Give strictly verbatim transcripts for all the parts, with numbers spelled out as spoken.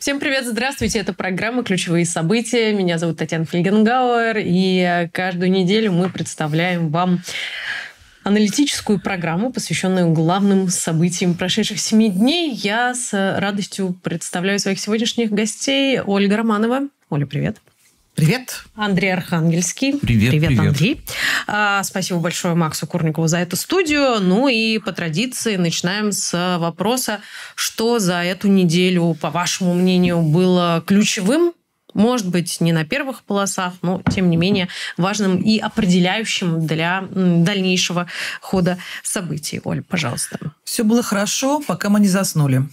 Всем привет, здравствуйте. Это программа «Ключевые события». Меня зовут Татьяна Фельгенгауэр. И каждую неделю мы представляем вам аналитическую программу, посвященную главным событиям прошедших семи дней. Я с радостью представляю своих сегодняшних гостей. Ольга Романова. Оля, привет. Привет. Андрей Архангельский. Привет, привет. Привет, Андрей. А, спасибо большое Максу Курникову за эту студию. Ну и по традиции начинаем с вопроса, что за эту неделю, по вашему мнению, было ключевым? Может быть, не на первых полосах, но, тем не менее, важным и определяющим для дальнейшего хода событий. Оль, пожалуйста. Все было хорошо, пока мы не заснули.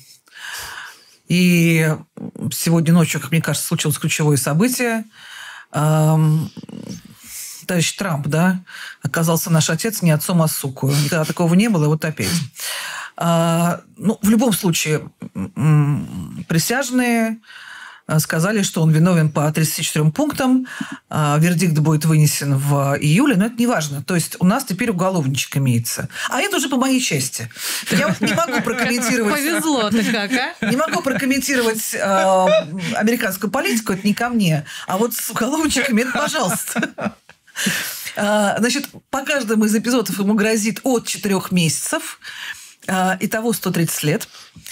И сегодня ночью, как мне кажется, случилось ключевое событие. Эм, товарищ Трамп, да, оказался наш отец не отцом, а сукой. Никогда такого не было, и вот опять. Э, ну, в любом случае, присяжные сказали, что он виновен по тридцати четырем пунктам. Вердикт будет вынесен в июле, но это не важно. То есть у нас теперь уголовничек имеется. А это уже по моей части. Я не могу прокомментировать... Повезло-то как, а? Не могу прокомментировать э, американскую политику, это не ко мне. А вот с уголовничками, это пожалуйста. Значит, по каждому из эпизодов ему грозит от четырех месяцев. Итого сто тридцать лет.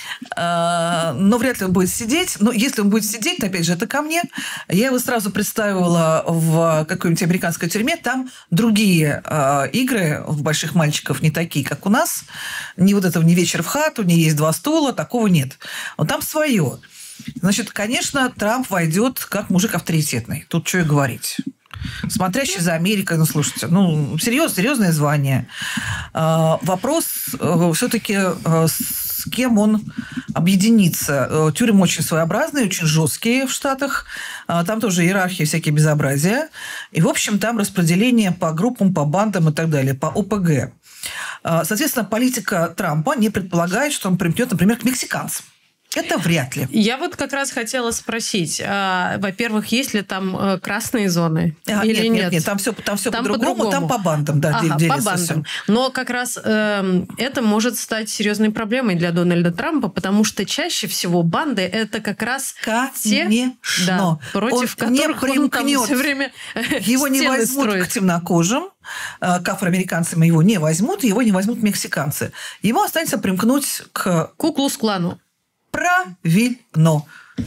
Но вряд ли он будет сидеть. Но если он будет сидеть, то, опять же, это ко мне. Я его сразу представила в какой-нибудь американской тюрьме. Там другие игры в больших мальчиков не такие, как у нас. Ни вот этого, ни вечер в хату, ни есть два стула. Такого нет. Но там свое. Значит, конечно, Трамп войдет как мужик авторитетный. Тут что и говорить. Смотрящий за Америкой, ну, слушайте, ну, серьез, серьезное звание. Вопрос все-таки, с кем он объединится. Тюрьмы очень своеобразные, очень жесткие в Штатах. Там тоже иерархия, всякие безобразия. И, в общем, там распределение по группам, по бандам и так далее, по о пэ гэ. Соответственно, политика Трампа не предполагает, что он примкнет, например, к мексиканцам. Это вряд ли. Я вот как раз хотела спросить. А, во-первых, есть ли там а, красные зоны? А, или нет, нет? нет, нет, там все, там все там по-другому, по-другому, там по бандам, да, ага, делится по бандам. все. Но как раз э, это может стать серьезной проблемой для Дональда Трампа, потому что чаще всего банды это как раз Конечно. те, да, против он которых не он там все время его не возьмут строит. К темнокожим, к афроамериканцам его не возьмут, его не возьмут мексиканцы. Ему останется примкнуть к Ку-клукс-клану. Правильно.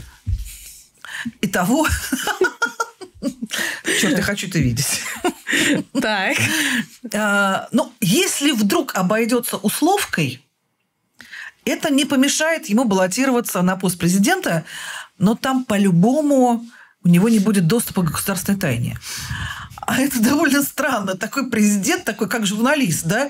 Итого... Черт, я хочу это видеть. Так. Ну, если вдруг обойдется условкой, это не помешает ему баллотироваться на пост президента, но там по-любому у него не будет доступа к государственной тайне. А это довольно странно. Такой президент, такой как журналист, да?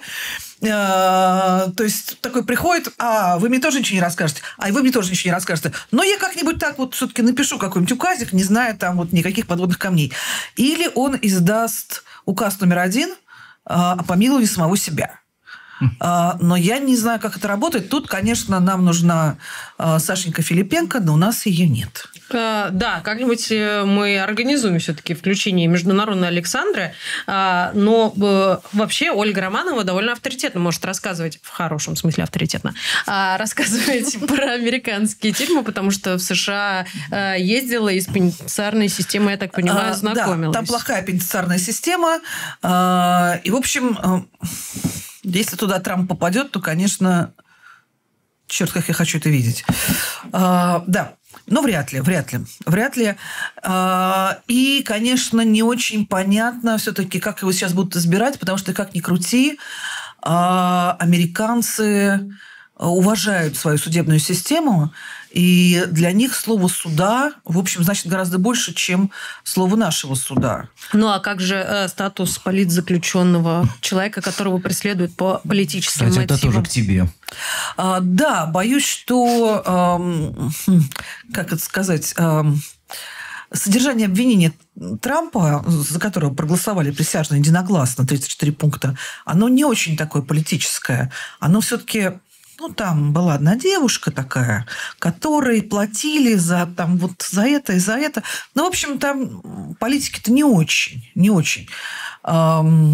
То есть такой приходит, а вы мне тоже ничего не расскажете, а и вы мне тоже ничего не расскажете. Но я как-нибудь так вот все-таки напишу какой-нибудь указик, не зная там вот никаких подводных камней. Или он издаст указ номер один о помиловании самого себя. Но я не знаю, как это работает. Тут, конечно, нам нужна Сашенька Филипенко, но у нас ее нет. Да, как-нибудь мы организуем все-таки включение международной Александры. Но вообще Ольга Романова довольно авторитетно может рассказывать, в хорошем смысле авторитетно, рассказывать про американские тюрьмы, потому что в США ездила и с пенитенциарной системой, я так понимаю, знакомилась. Да, там плохая пенитенциарная система. И, в общем... Если туда Трамп попадет, то, конечно, черт, как я хочу это видеть. А, да, но вряд ли, вряд ли, вряд ли. А, и, конечно, не очень понятно все-таки, как его сейчас будут избирать, потому что, как ни крути, а, американцы уважают свою судебную систему, и для них слово суда, в общем, значит гораздо больше, чем слово нашего суда. Ну, а как же э, статус политзаключенного человека, которого преследуют по политическим Кстати, мотивам? это тоже к тебе. А, да, боюсь, что, эм, как это сказать... Эм, Содержание обвинения Трампа, за которого проголосовали присяжные единогласно, тридцать четыре пункта, оно не очень такое политическое. Оно все-таки... Ну, там была одна девушка такая, которой платили за, там, вот, за это и за это. Ну, в общем, там политики-то не очень, не очень. Эм,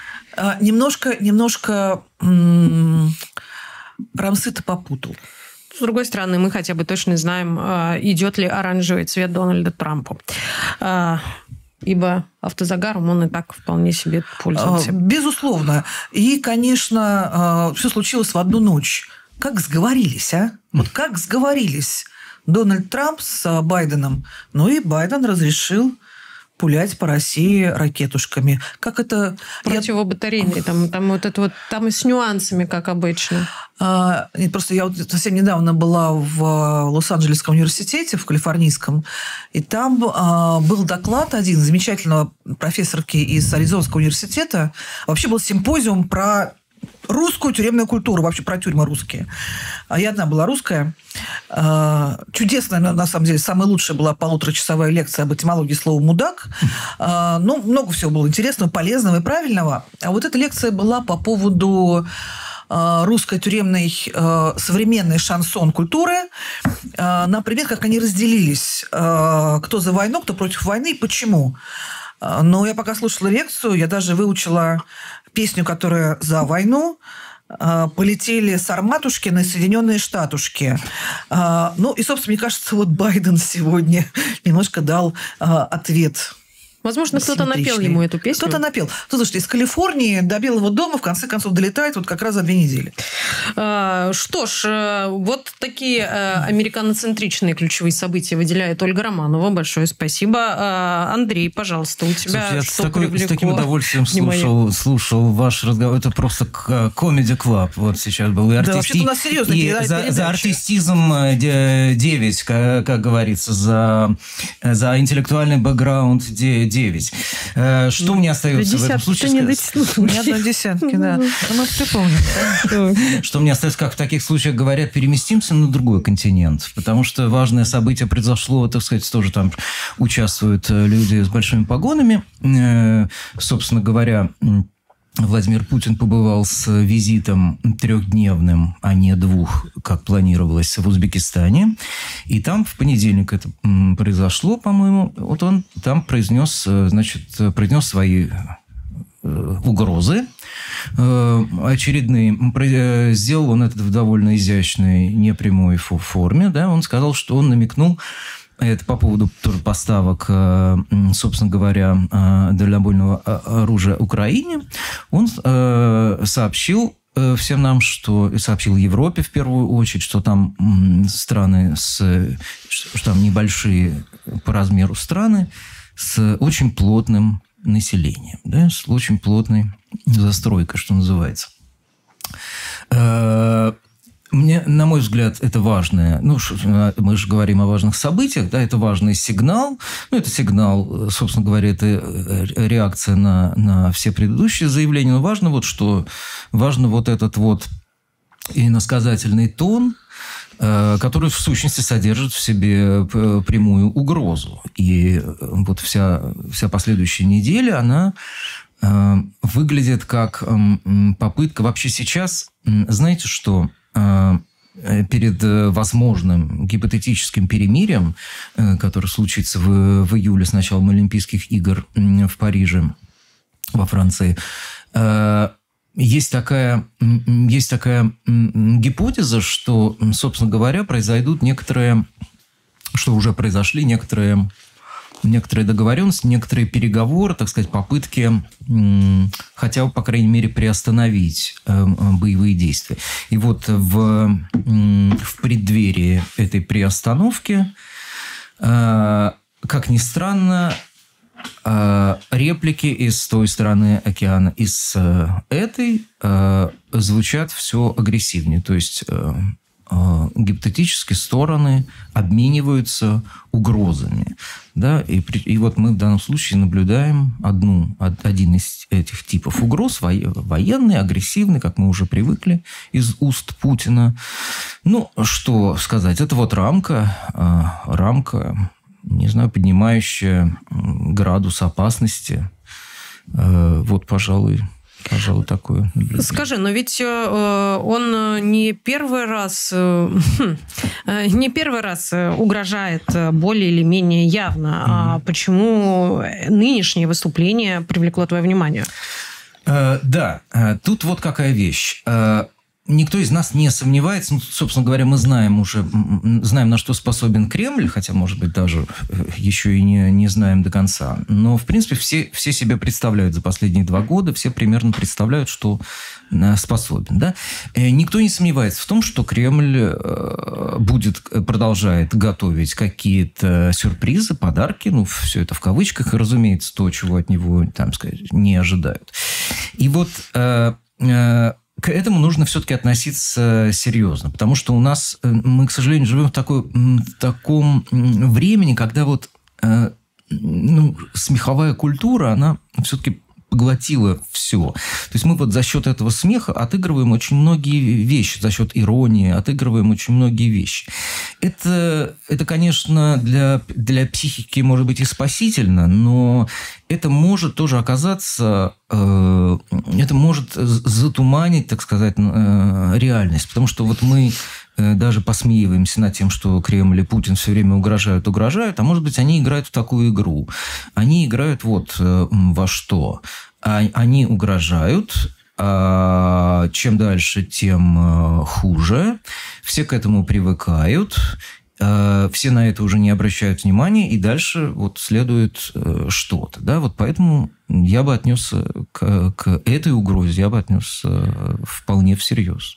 немножко, немножко м- Рамсы-то попутал. С другой стороны, мы хотя бы точно знаем, идет ли оранжевый цвет Дональда Трампу. Ибо автозагаром он и так вполне себе пользуется. Безусловно. И, конечно, все случилось в одну ночь. Как сговорились, а? Вот как сговорились Дональд Трамп с Байденом. Ну и Байден разрешил пулять по России ракетушками. Как это... Противобатарейные. Там, там вот это вот, там и с нюансами, как обычно. А, нет, просто я вот совсем недавно была в Лос-Анджелесском университете, в Калифорнийском, и там а, был доклад один замечательного профессорки из Аризонского университета. Вообще был симпозиум про русскую тюремную культуру, вообще про тюрьмы русские. Я одна была русская. Чудесная, на самом деле, самая лучшая была полуторачасовая лекция об этимологии слова «мудак». Ну, много всего было интересного, полезного и правильного. А вот эта лекция была по поводу русской тюремной современной шансон-культуры. Например, как они разделились. Кто за войну, кто против войны и почему. Но я пока слушала лекцию, я даже выучила песню, которая за войну. Полетели сарматушки на Соединенные Штатушки. Ну и, собственно, мне кажется, вот Байден сегодня немножко дал ответ. Возможно, кто-то напел ему эту песню. Кто-то напел. Ну, слушайте, из Калифорнии до Белого дома в конце концов долетает вот как раз за две недели. Что ж, вот такие американоцентричные ключевые события выделяет Ольга Романова. Большое спасибо. Андрей, пожалуйста, у тебя Слушайте, что я с, такой, привлекло с таким удовольствием слушал, слушал ваш разговор. Это просто Comedy Club вот сейчас был. И, артисти... да, вообще-то у нас серьезная и за, за артистизм девять, как, как говорится, за, за интеллектуальный бэкграунд девять. Что мне остается в этом случае? Не одной десятки, да. Мы все помним. Что мне остается, как в таких случаях говорят, переместимся на другой континент. Потому что важное событие произошло, так сказать, тоже там участвуют люди с большими погонами. Собственно говоря, Владимир Путин побывал с визитом трехдневным, а не двух, как планировалось, в Узбекистане. И там в понедельник это произошло, по-моему. Вот он там произнес, значит, произнес свои угрозы очередные. Сделал он это в довольно изящной, непрямой форме. Да? Он сказал, что он намекнул, это по поводу поставок, собственно говоря, дальнобойного оружия Украине. Он сообщил всем нам, что сообщил Европе в первую очередь, что там страны с, что там небольшие по размеру страны с очень плотным населением, да, с очень плотной застройкой, что называется. Мне, на мой взгляд, это важное, ну, мы же говорим о важных событиях, да, это важный сигнал, ну, это сигнал, собственно говоря, это реакция на, на все предыдущие заявления, но важно вот что, важно вот этот вот иносказательный тон, который в сущности содержит в себе прямую угрозу. И вот вся, вся последующая неделя, она выглядит как попытка вообще сейчас, знаете что, перед возможным гипотетическим перемирием, которое случится в, в июле с началом Олимпийских игр в Париже, во Франции, есть такая, есть такая гипотеза, что, собственно говоря, произойдут некоторые, что уже произошли некоторые, некоторые договоренности, некоторые переговоры, так сказать, попытки хотя бы, по крайней мере, приостановить боевые действия. И вот в, в преддверии этой приостановки, как ни странно, реплики из той стороны океана, из этой, звучат все агрессивнее. То есть гипотетически стороны обмениваются угрозами. Да? И, и вот мы в данном случае наблюдаем одну, один из этих типов угроз, военный, агрессивный, как мы уже привыкли из уст Путина. Ну, что сказать, это вот рамка, рамка, не знаю, поднимающая градус опасности. Вот, пожалуй, Пожалуй, такое наблюдение. Скажи, но ведь он не первый раз, не первый раз угрожает более или менее явно. Mm-hmm. А почему нынешнее выступление привлекло твое внимание? Да, тут вот какая вещь. никто из нас не сомневается. Ну, собственно говоря, мы знаем уже, знаем, на что способен Кремль, хотя, может быть, даже еще и не, не знаем до конца. Но, в принципе, все, все себе представляют за последние два года, все примерно представляют, что способен. Да? Никто не сомневается в том, что Кремль будет, продолжает готовить какие-то сюрпризы, подарки, ну, все это в кавычках, и, разумеется, то, чего от него, там сказать, не ожидают. И вот... К этому нужно все-таки относиться серьезно, потому что у нас, мы, к сожалению, живем в, такой, в таком времени, когда вот ну, смеховая культура, она все-таки поглотила все. То есть мы вот за счет этого смеха отыгрываем очень многие вещи, за счет иронии отыгрываем очень многие вещи. Это, это конечно, для, для психики может быть и спасительно, но это может тоже оказаться, э, это может затуманить, так сказать, э, реальность. Потому что вот мы даже посмеиваемся над тем, что Кремль и Путин все время угрожают, угрожают, а может быть, они играют в такую игру. Они играют вот во что. Они угрожают, а чем дальше, тем хуже. Все к этому привыкают, все на это уже не обращают внимания, и дальше вот следует что-то. Да? Вот поэтому я бы отнесся к, к этой угрозе, я бы отнесся вполне всерьез.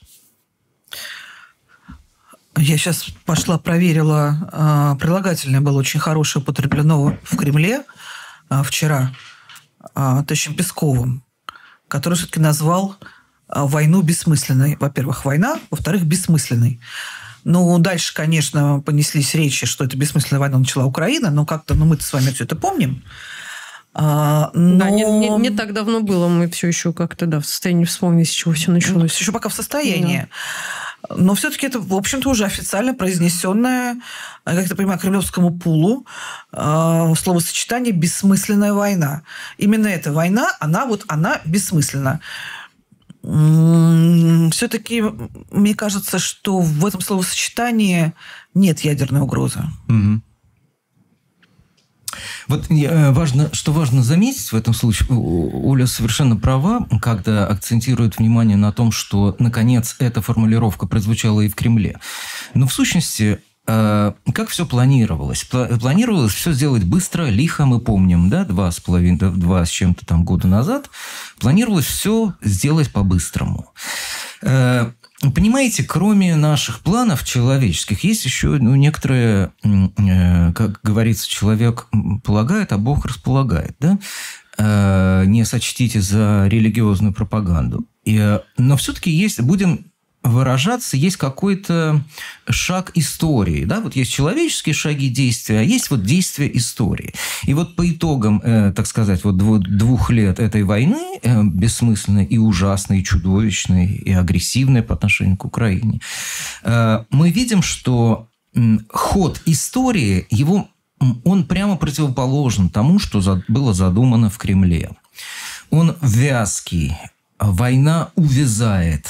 Я сейчас пошла, проверила, э, прилагательное было очень хорошее употреблено в Кремле э, вчера э, товарищем Песковым, который все-таки назвал э, войну бессмысленной. Во-первых, война, во-вторых, бессмысленной. Ну, дальше, конечно, понеслись речи, что это бессмысленная война начала Украина, но как-то, ну, мы-то с вами все это помним. А, но... Да, не, не, не так давно было, мы все еще как-то, да, в состоянии вспомнить, с чего все началось. Еще пока в состоянии. Да. Но все-таки это, в общем-то, уже официально произнесенное, как я понимаю, кремлевскому пулу э, словосочетание «бессмысленная война». Именно эта война, она вот, она бессмысленна. Все-таки мне кажется, что в этом словосочетании нет ядерной угрозы. Угу. Вот важно, что важно заметить в этом случае, Оля совершенно права, когда акцентирует внимание на том, что, наконец, эта формулировка прозвучала и в Кремле. Но в сущности, как все планировалось? Планировалось все сделать быстро, лихо, мы помним, да, два с половиной, два с чем-то там года назад. Планировалось все сделать по-быстрому. Понимаете, кроме наших планов человеческих, есть еще ну, некоторые, как говорится, человек полагает, а Бог располагает. Да? Не сочтите за религиозную пропаганду. И, но все-таки есть, будем выражаться, есть какой-то шаг истории. Да? Вот есть человеческие шаги действия, а есть вот действия истории. И вот по итогам, э, так сказать, вот двух лет этой войны, э, бессмысленной и ужасной, и чудовищной, и агрессивной по отношению к Украине, э, мы видим, что э, ход истории, его, он прямо противоположен тому, что за, было задумано в Кремле. Он вязкий, война увязает,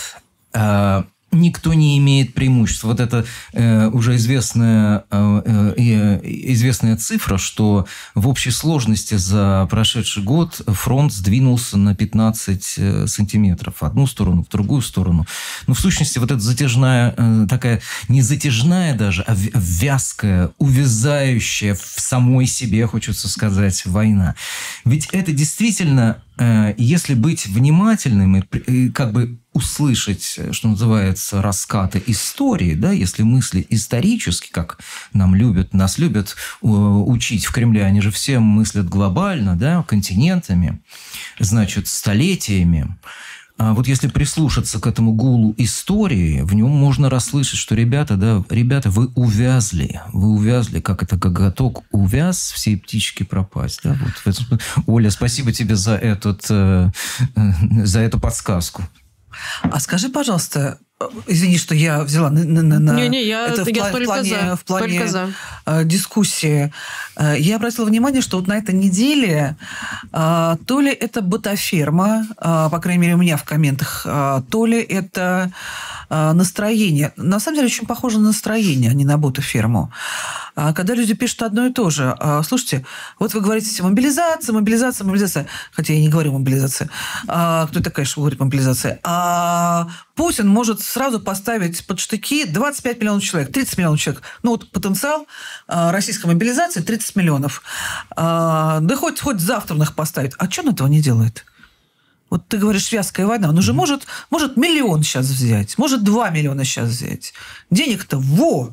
никто не имеет преимущества. Вот это э, уже известная, э, э, известная цифра, что в общей сложности за прошедший год фронт сдвинулся на пятнадцать сантиметров в одну сторону, в другую сторону. Но в сущности вот эта затяжная, э, такая не затяжная даже, а вязкая, увязающая в самой себе, хочется сказать, война. Ведь это действительно, э, если быть внимательным и как бы услышать, что называется, раскаты истории, да, если мысли исторически, как нам любят, нас любят учить в Кремле, они же все мыслят глобально, да, континентами, значит, столетиями. А вот если прислушаться к этому гулу истории, в нем можно расслышать, что ребята, да, ребята, вы увязли, вы увязли, как это коготок увяз, все птички пропасть. Да? Вот. Оля, спасибо тебе за, этот, за эту подсказку. А скажи, пожалуйста, извини, что я взяла на, на, на не, не, я, это в, я плане, только в плане, за, в плане только за. дискуссии. Я обратила внимание, что вот на этой неделе то ли это ботаферма, по крайней мере, у меня в комментах, то ли это настроение. На самом деле, очень похоже на настроение, а не на ботаферму. когда люди пишут одно и то же. Слушайте, вот вы говорите мобилизация, мобилизация, мобилизация. Хотя я не говорю мобилизация. Кто это такая, что говорит мобилизация? А Путин может сразу поставить под штыки двадцать пять миллионов человек, тридцать миллионов человек. Ну вот потенциал российской мобилизации тридцать миллионов. Да хоть, хоть завтра он их поставит. А что он этого не делает? Вот ты говоришь, вязкая война. Он уже mm-hmm. может, может миллион сейчас взять, может два миллиона сейчас взять. Денег-то во!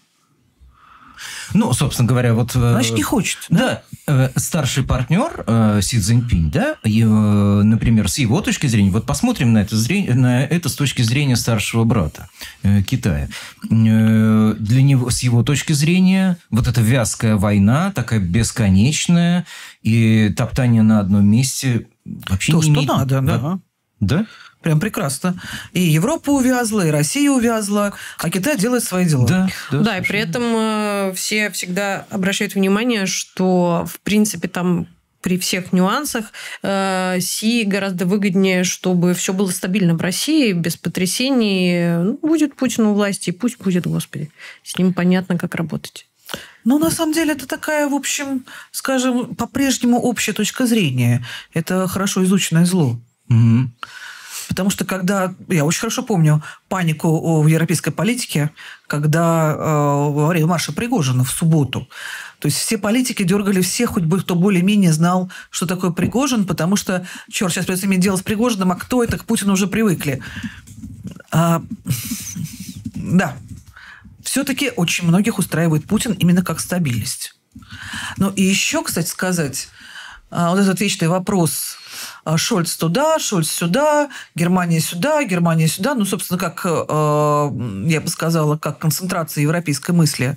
Ну, собственно говоря, вот... Значит, не хочет. Да, да старший партнер э, Си Цзиньпинь, да, и, э, например, с его точки зрения, вот посмотрим на это, зрение, на это с точки зрения старшего брата э, Китая. Э, для него, с его точки зрения, вот эта вязкая война, такая бесконечная, и топтание на одном месте вообще То, не что имеет... надо, да. Да? Да? Прям прекрасно. И Европа увязла, и Россия увязла, а Китай делает свои дела. Да, да, да и при этом э, все всегда обращают внимание, что, в принципе, там при всех нюансах э, Си гораздо выгоднее, чтобы все было стабильно в России, без потрясений. Ну, будет Путин у власти, и пусть будет, господи. С ним понятно, как работать. Ну, на самом деле, это такая, в общем, скажем, по-прежнему общая точка зрения. Это хорошо изученное зло. Mm-hmm. Потому что когда, я очень хорошо помню панику в европейской политике, когда э, во время марша Пригожина в субботу, то есть все политики дергали всех, хоть бы кто более-менее знал, что такое Пригожин, потому что, черт, сейчас придется иметь дело с Пригожиным, а кто это, к Путину уже привыкли. А, да, все-таки очень многих устраивает Путин именно как стабильность. Ну и еще, кстати сказать, вот этот вечный вопрос: Шольц туда, Шольц сюда, Германия сюда, Германия сюда. Ну, собственно, как, я бы сказала, как концентрация европейской мысли.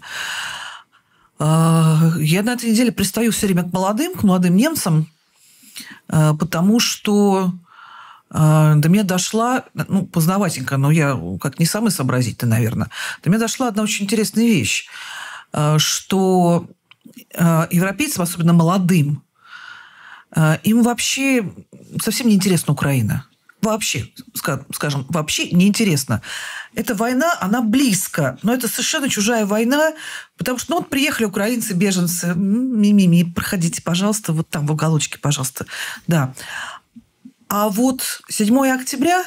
Я на этой неделе пристаю все время к молодым, к молодым немцам, потому что до меня дошла, ну, поздноватенько, но я как не самый сообразительный, наверное, до меня дошла одна очень интересная вещь, что европейцам, особенно молодым, им вообще совсем не интересна Украина. Вообще, скажем, вообще неинтересно. Эта война, она близко, но это совершенно чужая война, потому что, ну, вот приехали украинцы, беженцы, ми-ми-ми, проходите, пожалуйста, вот там в уголочке, пожалуйста. Да. А вот седьмое октября,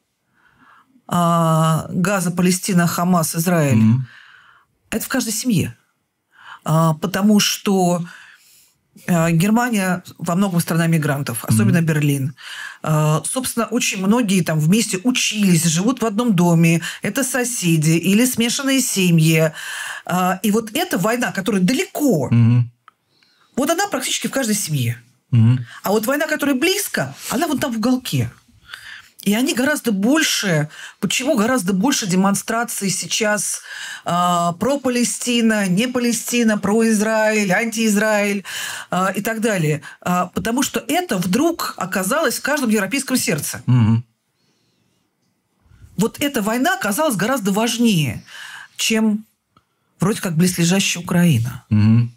Газа, Палестина, Хамас, Израиль, mm-hmm. это в каждой семье. Потому что Германия во многом страна мигрантов, особенно mm-hmm. Берлин. Собственно, очень многие там вместе учились, живут в одном доме, это соседи или смешанные семьи. И вот эта война, которая далеко, mm-hmm. вот она практически в каждой семье. Mm-hmm. А вот война, которая близко, она вот там в уголке. И они гораздо больше... Почему гораздо больше демонстраций сейчас э, про Палестина, не Палестина, про Израиль, антиизраиль э, и так далее? Э, потому что это вдруг оказалось в каждом европейском сердце. Mm-hmm. Вот эта война оказалась гораздо важнее, чем вроде как близлежащая Украина. Mm-hmm.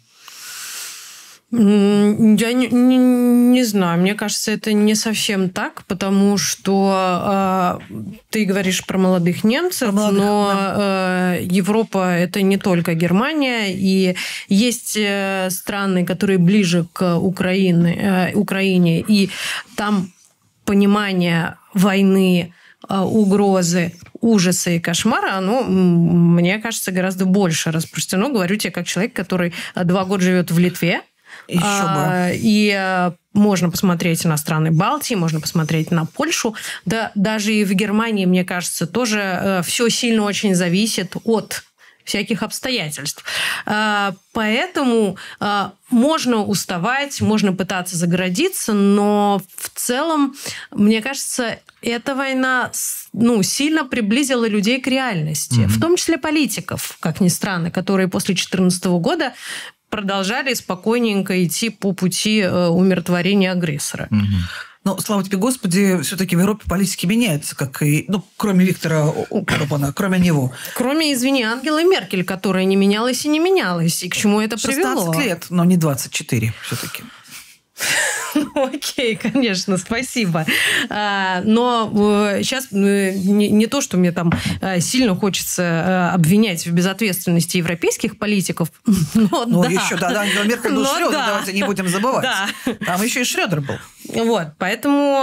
Я не, не, не знаю, мне кажется, это не совсем так, потому что э, ты говоришь про молодых немцев, про молодых, но да. э, Европа – это не только Германия, и есть э, страны, которые ближе к Украине, э, Украине, и там понимание войны, э, угрозы, ужаса и кошмара, оно, мне кажется, гораздо больше распространено. Говорю тебе как человек, который два года живет в Литве. Еще бы. И можно посмотреть на страны Балтии, можно посмотреть на Польшу. Да, даже и в Германии, мне кажется, тоже все сильно очень зависит от всяких обстоятельств. Поэтому можно уставать, можно пытаться загородиться, но в целом, мне кажется, эта война, ну, сильно приблизила людей к реальности, mm-hmm. в том числе политиков, как ни странно, которые после две тысячи четырнадцатого года продолжали спокойненько идти по пути умиротворения агрессора. Угу. Но, слава тебе, Господи, все-таки в Европе политики меняются, как и, ну, кроме Виктора Орбана, кроме него. Кроме, извини, Ангелы Меркель, которая не менялась и не менялась. И к чему это привело? шестнадцать лет, но не двадцать четыре все-таки. Ну, окей, конечно, спасибо. Но сейчас не то, что мне там сильно хочется обвинять в безответственности европейских политиков, но ну, да. еще, да, да, Ангела Меркель был Шрёдер, да. давайте не будем забывать. Да. Там еще и Шрёдер был. Вот, поэтому,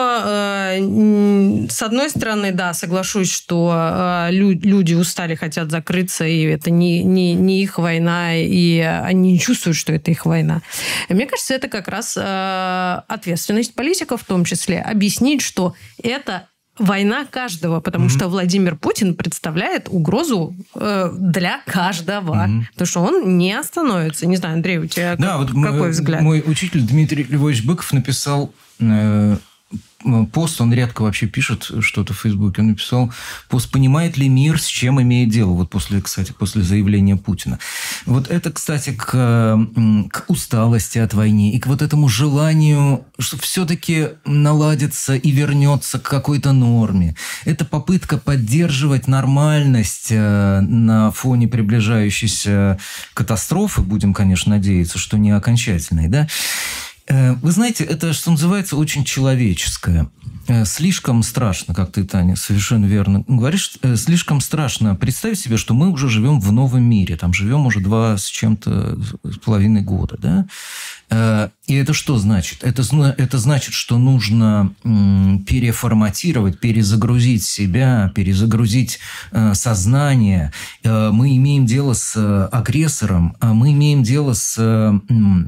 с одной стороны, да, соглашусь, что люди устали, хотят закрыться, и это не, не, не их война, и они не чувствуют, что это их война. И мне кажется, это как раз ответственность политиков, в том числе, объяснить, что это война каждого, потому mm-hmm. что Владимир Путин представляет угрозу э, для каждого, mm-hmm. потому что он не остановится. Не знаю, Андрей, у тебя да, как, вот какой мой, взгляд? Мой учитель Дмитрий Львович Быков написал э, пост, он редко вообще пишет что-то в Фейсбуке, он написал пост «Понимает ли мир, с чем имеет дело?» Вот после, кстати, после заявления Путина. Вот это, кстати, к, к усталости от войны и к вот этому желанию, что все-таки наладится и вернется к какой-то норме. Это попытка поддерживать нормальность на фоне приближающейся катастрофы, будем, конечно, надеяться, что не окончательной, да? Вы знаете, это, что называется, очень человеческое. Слишком страшно, как ты, Таня, совершенно верно говоришь, слишком страшно представить себе, что мы уже живем в новом мире. Там живем уже два с чем-то, с половиной года. Да? И это что значит? Это, это значит, что нужно переформатировать, перезагрузить себя, перезагрузить сознание. Мы имеем дело с агрессором, мы имеем дело с...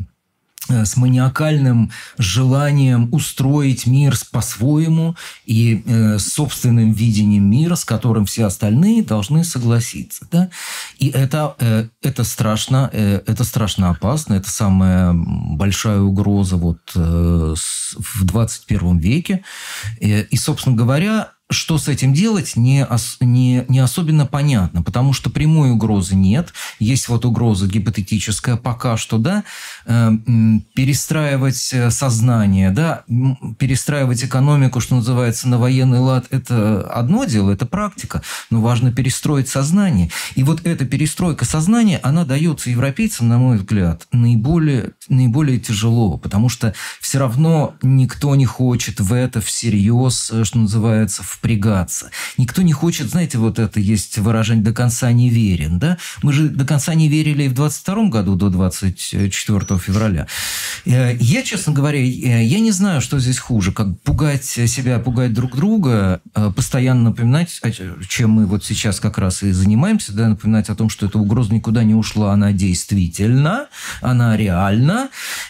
с маниакальным желанием устроить мир по-своему и э, с собственным видением мира, с которым все остальные должны согласиться. Да? И это, э, это, страшно, э, это страшно опасно, это самая большая угроза вот, э, с, в двадцать первом веке. Э, и, собственно говоря, что с этим делать, не, ос, не, не особенно понятно, потому что прямой угрозы нет. Есть вот угроза гипотетическая пока что, да, э, перестраивать сознание, да, перестраивать экономику, что называется, на военный лад, это одно дело, это практика, но важно перестроить сознание. И вот эта перестройка сознания, она дается европейцам, на мой взгляд, наиболее, наиболее тяжело, потому что все равно никто не хочет в это всерьез, что называется, в впрягаться. Никто не хочет, знаете, вот это есть выражение «до конца не верен». Да? Мы же до конца не верили и в двадцать втором году до двадцать четвёртого февраля. Я, честно говоря, я не знаю, что здесь хуже. Как пугать себя, пугать друг друга, постоянно напоминать, чем мы вот сейчас как раз и занимаемся, да, напоминать о том, что эта угроза никуда не ушла, она действительно, она реальна.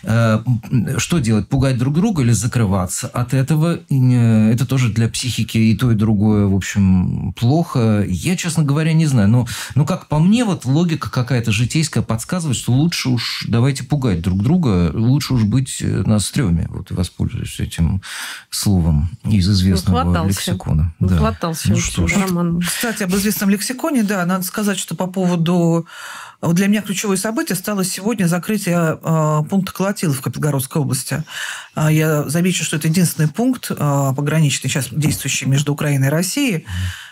Что делать? Пугать друг друга или закрываться от этого? Это тоже для психики и то, и другое, в общем, плохо. Я, честно говоря, не знаю. Но, но как по мне, вот логика какая-то житейская подсказывает, что лучше уж давайте пугать друг друга, лучше уж быть на стреме. Вот воспользуюсь этим словом из известного Хватался. лексикона. Да. Хватался. Ну, что ж. Кстати, об известном лексиконе, да, надо сказать, что по поводу... Для меня ключевое событие стало сегодня закрытие э, пункта Колотиловка в Белгородской области. Э, я замечу, что это единственный пункт э, пограничный, сейчас действующий между Украиной и Россией.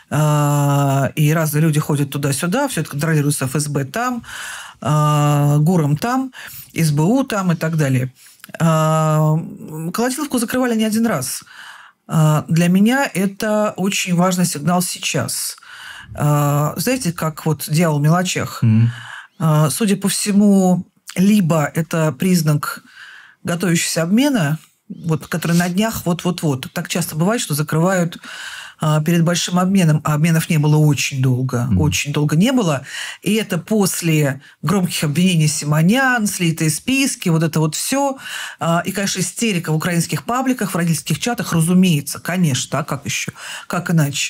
Э, и разные люди ходят туда-сюда, все это контролируется эф эс бэ там, э, ГУРом там, эс бэ у там и так далее. Э, Колотиловку закрывали не один раз. Э, для меня это очень важный сигнал сейчас. Э, знаете, как вот дьявол в мелочах. Mm-hmm. Судя по всему, либо это признак готовящегося обмена, вот, который на днях вот-вот-вот. Так часто бывает, что закрывают а, перед большим обменом, а обменов не было очень долго. Mm. Очень долго не было. И это после громких обвинений Симонян, слитые списки, вот это вот все. А, и, конечно, истерика в украинских пабликах, в родительских чатах, разумеется, конечно, а как еще? Как иначе?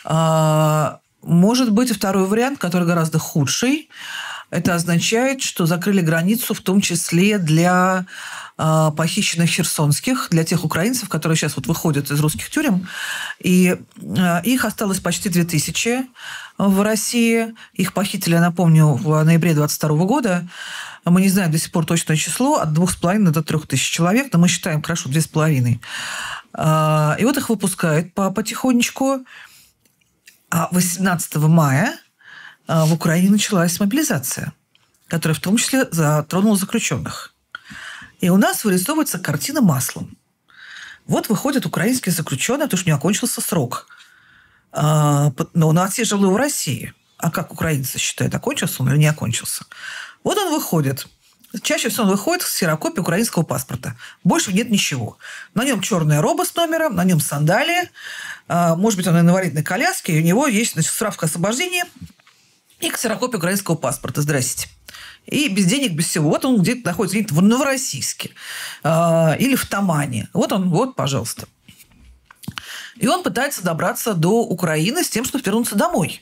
А, может быть, и второй вариант, который гораздо худший. Это означает, что закрыли границу в том числе для э, похищенных херсонских, для тех украинцев, которые сейчас вот выходят из русских тюрем. И э, их осталось почти две тысячи в России. Их похитили, напомню, в ноябре двадцать второго года. Мы не знаем до сих пор точное число, от двух с половиной до трех тысяч человек, но мы считаем, хорошо, две с половиной. Э, и вот их выпускают потихонечку. А восемнадцатого мая в Украине началась мобилизация, которая в том числе затронула заключенных. И у нас вырисовывается картина маслом. Вот выходит украинский заключенный, потому что у него окончился срок. Но у нас все живут в России. А как украинцы считают, окончился он или не окончился? Вот он выходит. Чаще всего он выходит с ксерокопией украинского паспорта. Больше нет ничего. На нем черная роба с номером, на нем сандалии. Может быть, он на инвалидной коляске, и у него есть, значит, справка о освобождении и ксерокопия украинского паспорта. Здрасте. И без денег, без всего. Вот он где-то находится где-то в Новороссийске или в Тамане. Вот он, вот, пожалуйста. И он пытается добраться до Украины с тем, чтобы вернуться домой.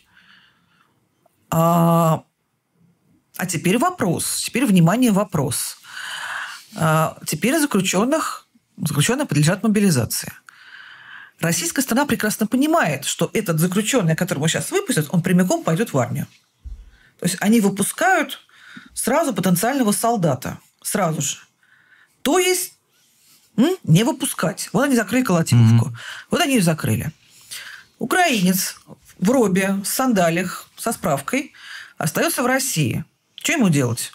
А, а теперь вопрос. Теперь, внимание, вопрос. А, теперь заключенных, заключенные подлежат мобилизации. Российская страна прекрасно понимает, что этот заключенный, которого сейчас выпустят, он прямиком пойдет в армию. То есть они выпускают сразу потенциального солдата. Сразу же. То есть м, не выпускать. Вот они закрыли Колотиловку. Mm-hmm. Вот они ее закрыли. Украинец в робе, в сандалиях, со справкой остается в России. Что ему делать?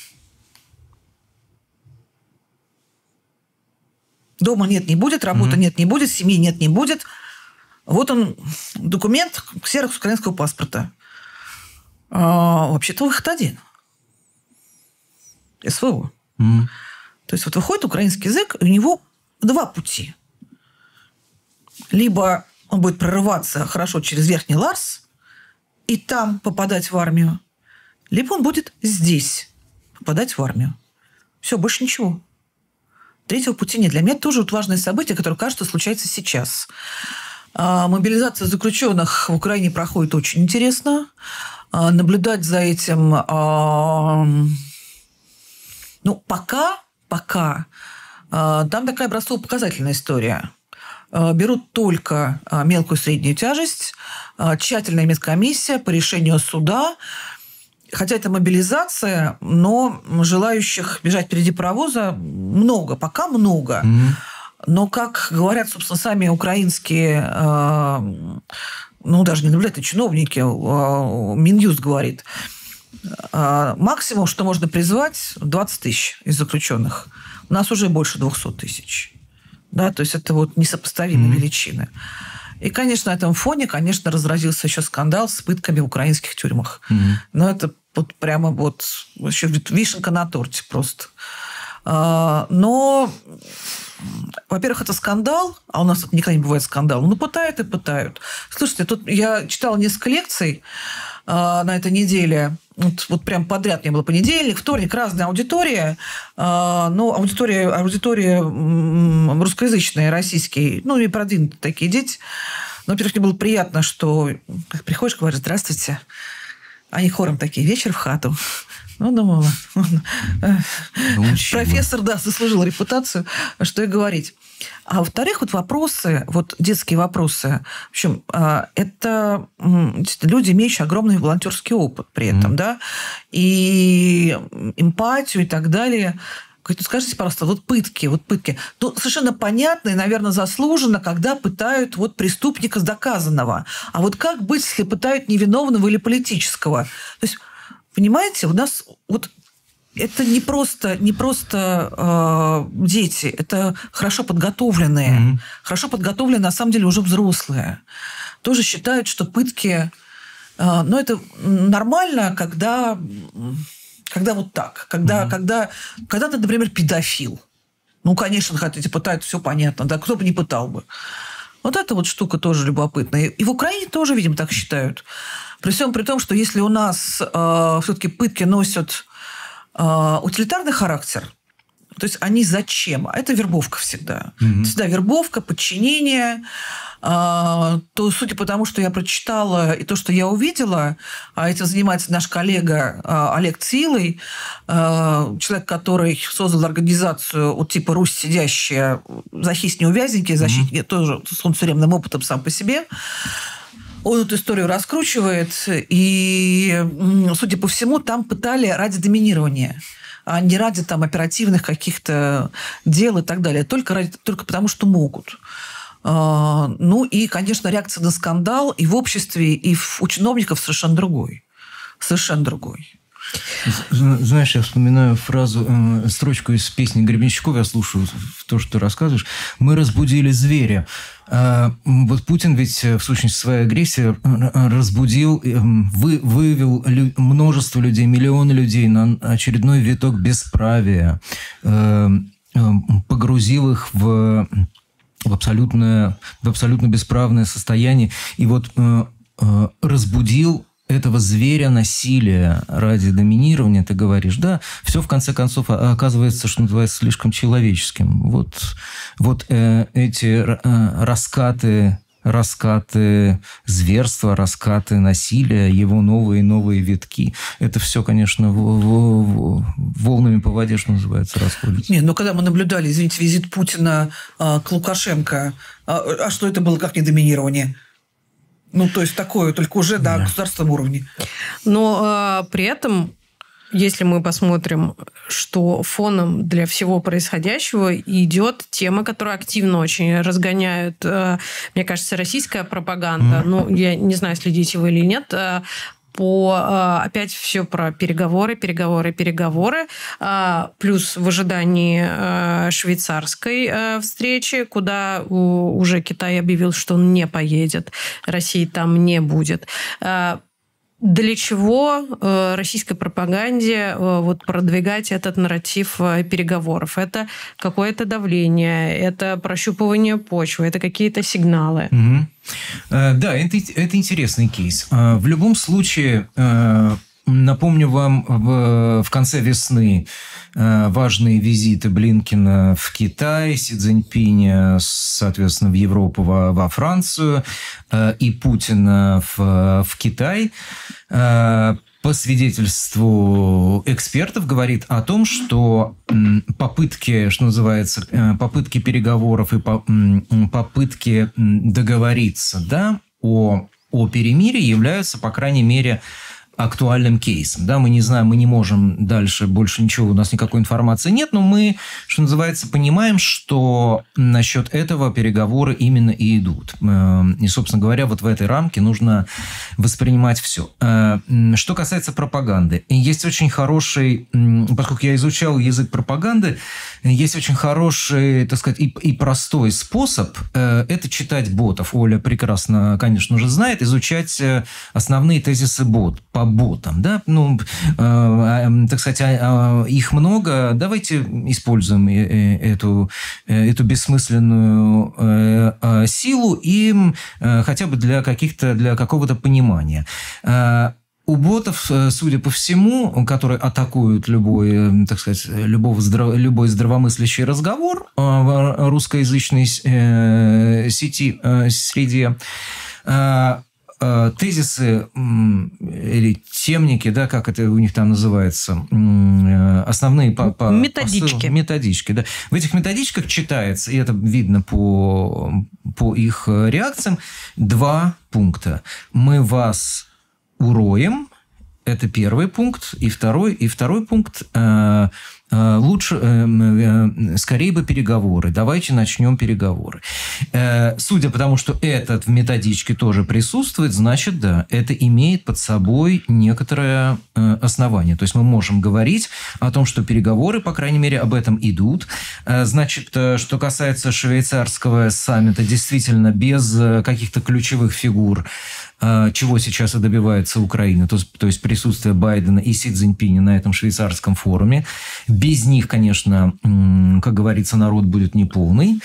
Дома нет, не будет, работы mm-hmm. нет, не будет, семьи нет, не будет. Вот он, документ, ксерокс украинского паспорта. А, вообще-то выход один. СВО. Mm-hmm. То есть вот выходит украинский язык, и у него два пути. Либо он будет прорываться хорошо через Верхний Ларс и там попадать в армию, либо он будет здесь попадать в армию. Все, больше ничего. Третьего пути нет. Для меня это тоже вот важное событие, которое, кажется, случается сейчас. А, мобилизация заключенных в Украине проходит очень интересно. А, наблюдать за этим... А, ну, пока, пока а, там такая образцово-показательная история. А, берут только а, мелкую и среднюю тяжесть, а, тщательная медкомиссия по решению суда. Хотя это мобилизация, но желающих бежать впереди паровоза много, пока много. Mm-hmm. Но, как говорят, собственно, сами украинские, э, ну, даже не наблюдатели, чиновники, э, Минюст говорит, э, максимум, что можно призвать, двадцать тысяч из заключенных. У нас уже больше двухсот тысяч. Да, то есть это вот несопоставимые mm-hmm. величины. И, конечно, на этом фоне, конечно, разразился еще скандал с пытками в украинских тюрьмах. Mm-hmm. Но это вот прямо вот еще вишенка на торте просто. Но, во-первых, это скандал, а у нас тут никогда не бывает скандал. Ну, пытают и пытают. Слушайте, тут я читала несколько лекций на этой неделе. Вот, вот прям подряд мне было понедельник, вторник, разная аудитория. Ну, аудитория, аудитория русскоязычная, российские, ну, и продвинутые такие дети. Но, во-первых, мне было приятно, что как приходишь, говоришь: здравствуйте. Они хором такие: вечер в хату. Ну, думала, ну, профессор, да, заслужил репутацию, что и говорить. А во-вторых, вот вопросы, вот детские вопросы, в общем, это люди, имеющие огромный волонтерский опыт при этом, mm-hmm. да, и эмпатию и так далее. Скажите, пожалуйста, вот пытки, вот пытки. Ну, совершенно понятно и, наверное, заслуженно, когда пытают вот преступника доказанного. А вот как быть, если пытают невиновного или политического? То есть, понимаете, у нас вот это не просто, не просто э, дети, это хорошо подготовленные. Mm-hmm. Хорошо подготовленные, на самом деле, уже взрослые. Тоже считают, что пытки... Э, ну, это нормально, когда... Когда вот так, когда, mm-hmm. когда, когда ты, например, педофил. Ну, конечно, хотите пытать, все понятно, да, кто бы не пытал бы. Вот эта вот штука тоже любопытная. И в Украине тоже, видимо, так считают. При всем при том, что если у нас э, все-таки пытки носят э, утилитарный характер, то есть они зачем? А это вербовка всегда. Mm-hmm. Всегда вербовка, подчинение. То, судя по тому, что я прочитала и то, что я увидела, этим занимается наш коллега Олег Цилый, человек, который создал организацию вот типа «Русь сидящая», «Захисни увязники», защитники, mm-hmm. тоже с тюремным опытом сам по себе. Он эту историю раскручивает, и, судя по всему, там пытали ради доминирования, а не ради там оперативных каких-то дел и так далее, только, ради, только потому, что могут. Ну и, конечно, реакция на скандал и в обществе, и у чиновников совершенно другой. Совершенно другой. Знаешь, я вспоминаю фразу, э, строчку из песни Гребенщикова, я слушаю то, что ты рассказываешь. «Мы разбудили зверя». А, вот Путин ведь, в сущности, своей агрессией разбудил, вы, вывел лю, множество людей, миллионы людей на очередной виток бесправия, э, э, погрузил их в, в, абсолютное, в абсолютно бесправное состояние и вот э, э, разбудил этого зверя насилия ради доминирования, ты говоришь, да, все в конце концов оказывается, что называется, слишком человеческим. Вот, вот э, эти э, раскаты, раскаты зверства, раскаты насилия, его новые и новые витки, это все, конечно, в, в, в, волнами по воде, что называется, расходится. Не, но когда мы наблюдали, извините, визит Путина э, к Лукашенко, а, а что это было, как не доминирование? Ну, то есть такое, только уже да, на государственном уровне. Но э, при этом, если мы посмотрим, что фоном для всего происходящего идет тема, которую активно очень разгоняют, э, мне кажется, российская пропаганда. Mm-hmm. Ну, я не знаю, следите вы или нет, э, по опять все про переговоры, переговоры, переговоры, плюс в ожидании швейцарской встречи, куда уже Китай объявил, что он не поедет, России там не будет. Для чего российской пропаганде вот продвигать этот нарратив переговоров? Это какое-то давление, это прощупывание почвы, это какие-то сигналы. Угу. Да, это, это интересный кейс. В любом случае, напомню вам, в, в конце весны важные визиты Блинкена в Китай, Си Цзиньпиня, соответственно, в Европу, во, во Францию, и Путина в, в Китай. По свидетельству экспертов говорит о том, что попытки, что называется, попытки переговоров и попытки договориться, да, о, о перемирии являются, по крайней мере, актуальным кейсом. Да, мы не знаем, мы не можем дальше, больше ничего, у нас никакой информации нет, но мы, что называется, понимаем, что насчет этого переговоры именно и идут. И, собственно говоря, вот в этой рамке нужно воспринимать все. Что касается пропаганды, есть очень хороший, поскольку я изучал язык пропаганды, есть очень хороший, так сказать, и, и простой способ это читать ботов. Оля прекрасно, конечно же, знает, изучать основные тезисы бот, по ботам, да, ну, э, э, так сказать, э, их много, давайте используем э, эту, э, эту бессмысленную э, э, силу и э, хотя бы для каких-то, для какого-то понимания. Э, У ботов, судя по всему, которые атакуют любой, так сказать, любого здраво, любой здравомыслящий разговор в русскоязычной э, сети, э, среде, э, тезисы или темники, да, как это у них там называется, основные по, по, методички. Посыл, методички, да. В этих методичках читается, и это видно по, по их реакциям, два пункта. Мы вас уроем, это первый пункт, и второй, и второй пункт э, э, лучше, э, э, скорее бы переговоры. Давайте начнем переговоры. Э, судя по тому, что этот в методичке тоже присутствует, значит, да, это имеет под собой некоторое э, основание. То есть мы можем говорить о том, что переговоры, по крайней мере, об этом идут. Э, значит, э, что касается швейцарского саммита, действительно, без э, каких-то ключевых фигур, чего сейчас и добивается Украина, то, то есть присутствие Байдена и Си Цзиньпиня на этом швейцарском форуме. Без них, конечно, как говорится, народ будет неполный.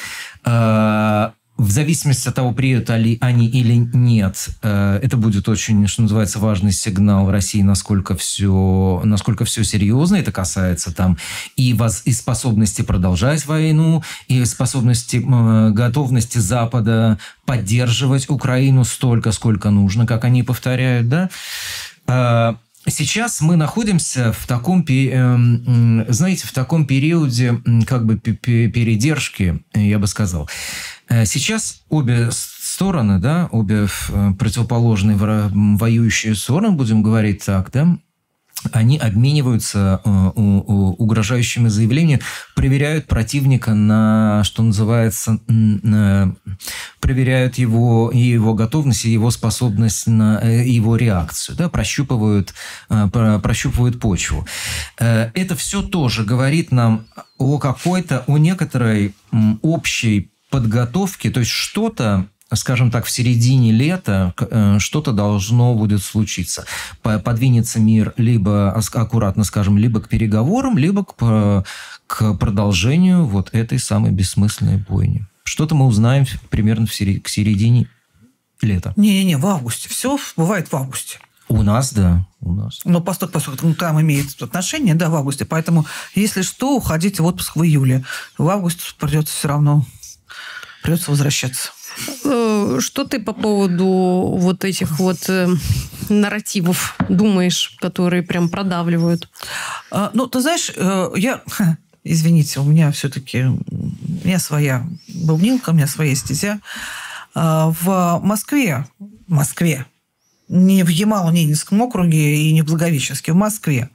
В зависимости от того, приедут ли они или нет, это будет очень, что называется, важный сигнал России, насколько все, насколько все серьезно. Это касается там и, воз, и способности продолжать войну, и способности, готовности Запада поддерживать Украину столько, сколько нужно, как они повторяют, да. Сейчас мы находимся в таком, знаете, в таком периоде как бы передержки, я бы сказал. Сейчас обе стороны, да, обе противоположные воюющие стороны, будем говорить так, да, они обмениваются э, угрожающими заявлениями, проверяют противника на, что называется, на, проверяют его, его готовность и его способность на его реакцию, да, прощупывают, э, прощупывают почву. Э, это все тоже говорит нам о какой-то, о некоторой общей подготовке, то есть что-то, скажем так, в середине лета что-то должно будет случиться. Подвинется мир либо, аккуратно скажем, либо к переговорам, либо к, к продолжению вот этой самой бессмысленной бойни. Что-то мы узнаем примерно в середине, к середине лета. Не-не-не, в августе. Все бывает в августе. У нас, да, у нас. Но поскольку, поскольку ну, там имеет отношение, да, в августе. Поэтому, если что, уходите в отпуск в июле. В августе придется все равно, придется возвращаться. Что ты по поводу вот этих вот э, нарративов думаешь, которые прям продавливают? А, ну, ты знаешь, я... Извините, у меня все-таки... У меня своя бубнилка, у меня своя стезя. В Москве, в Москве, не в Ямало-Ненецком округе и не в Благовещенске, в Москве,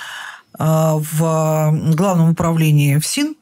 в Главном управлении ФСИН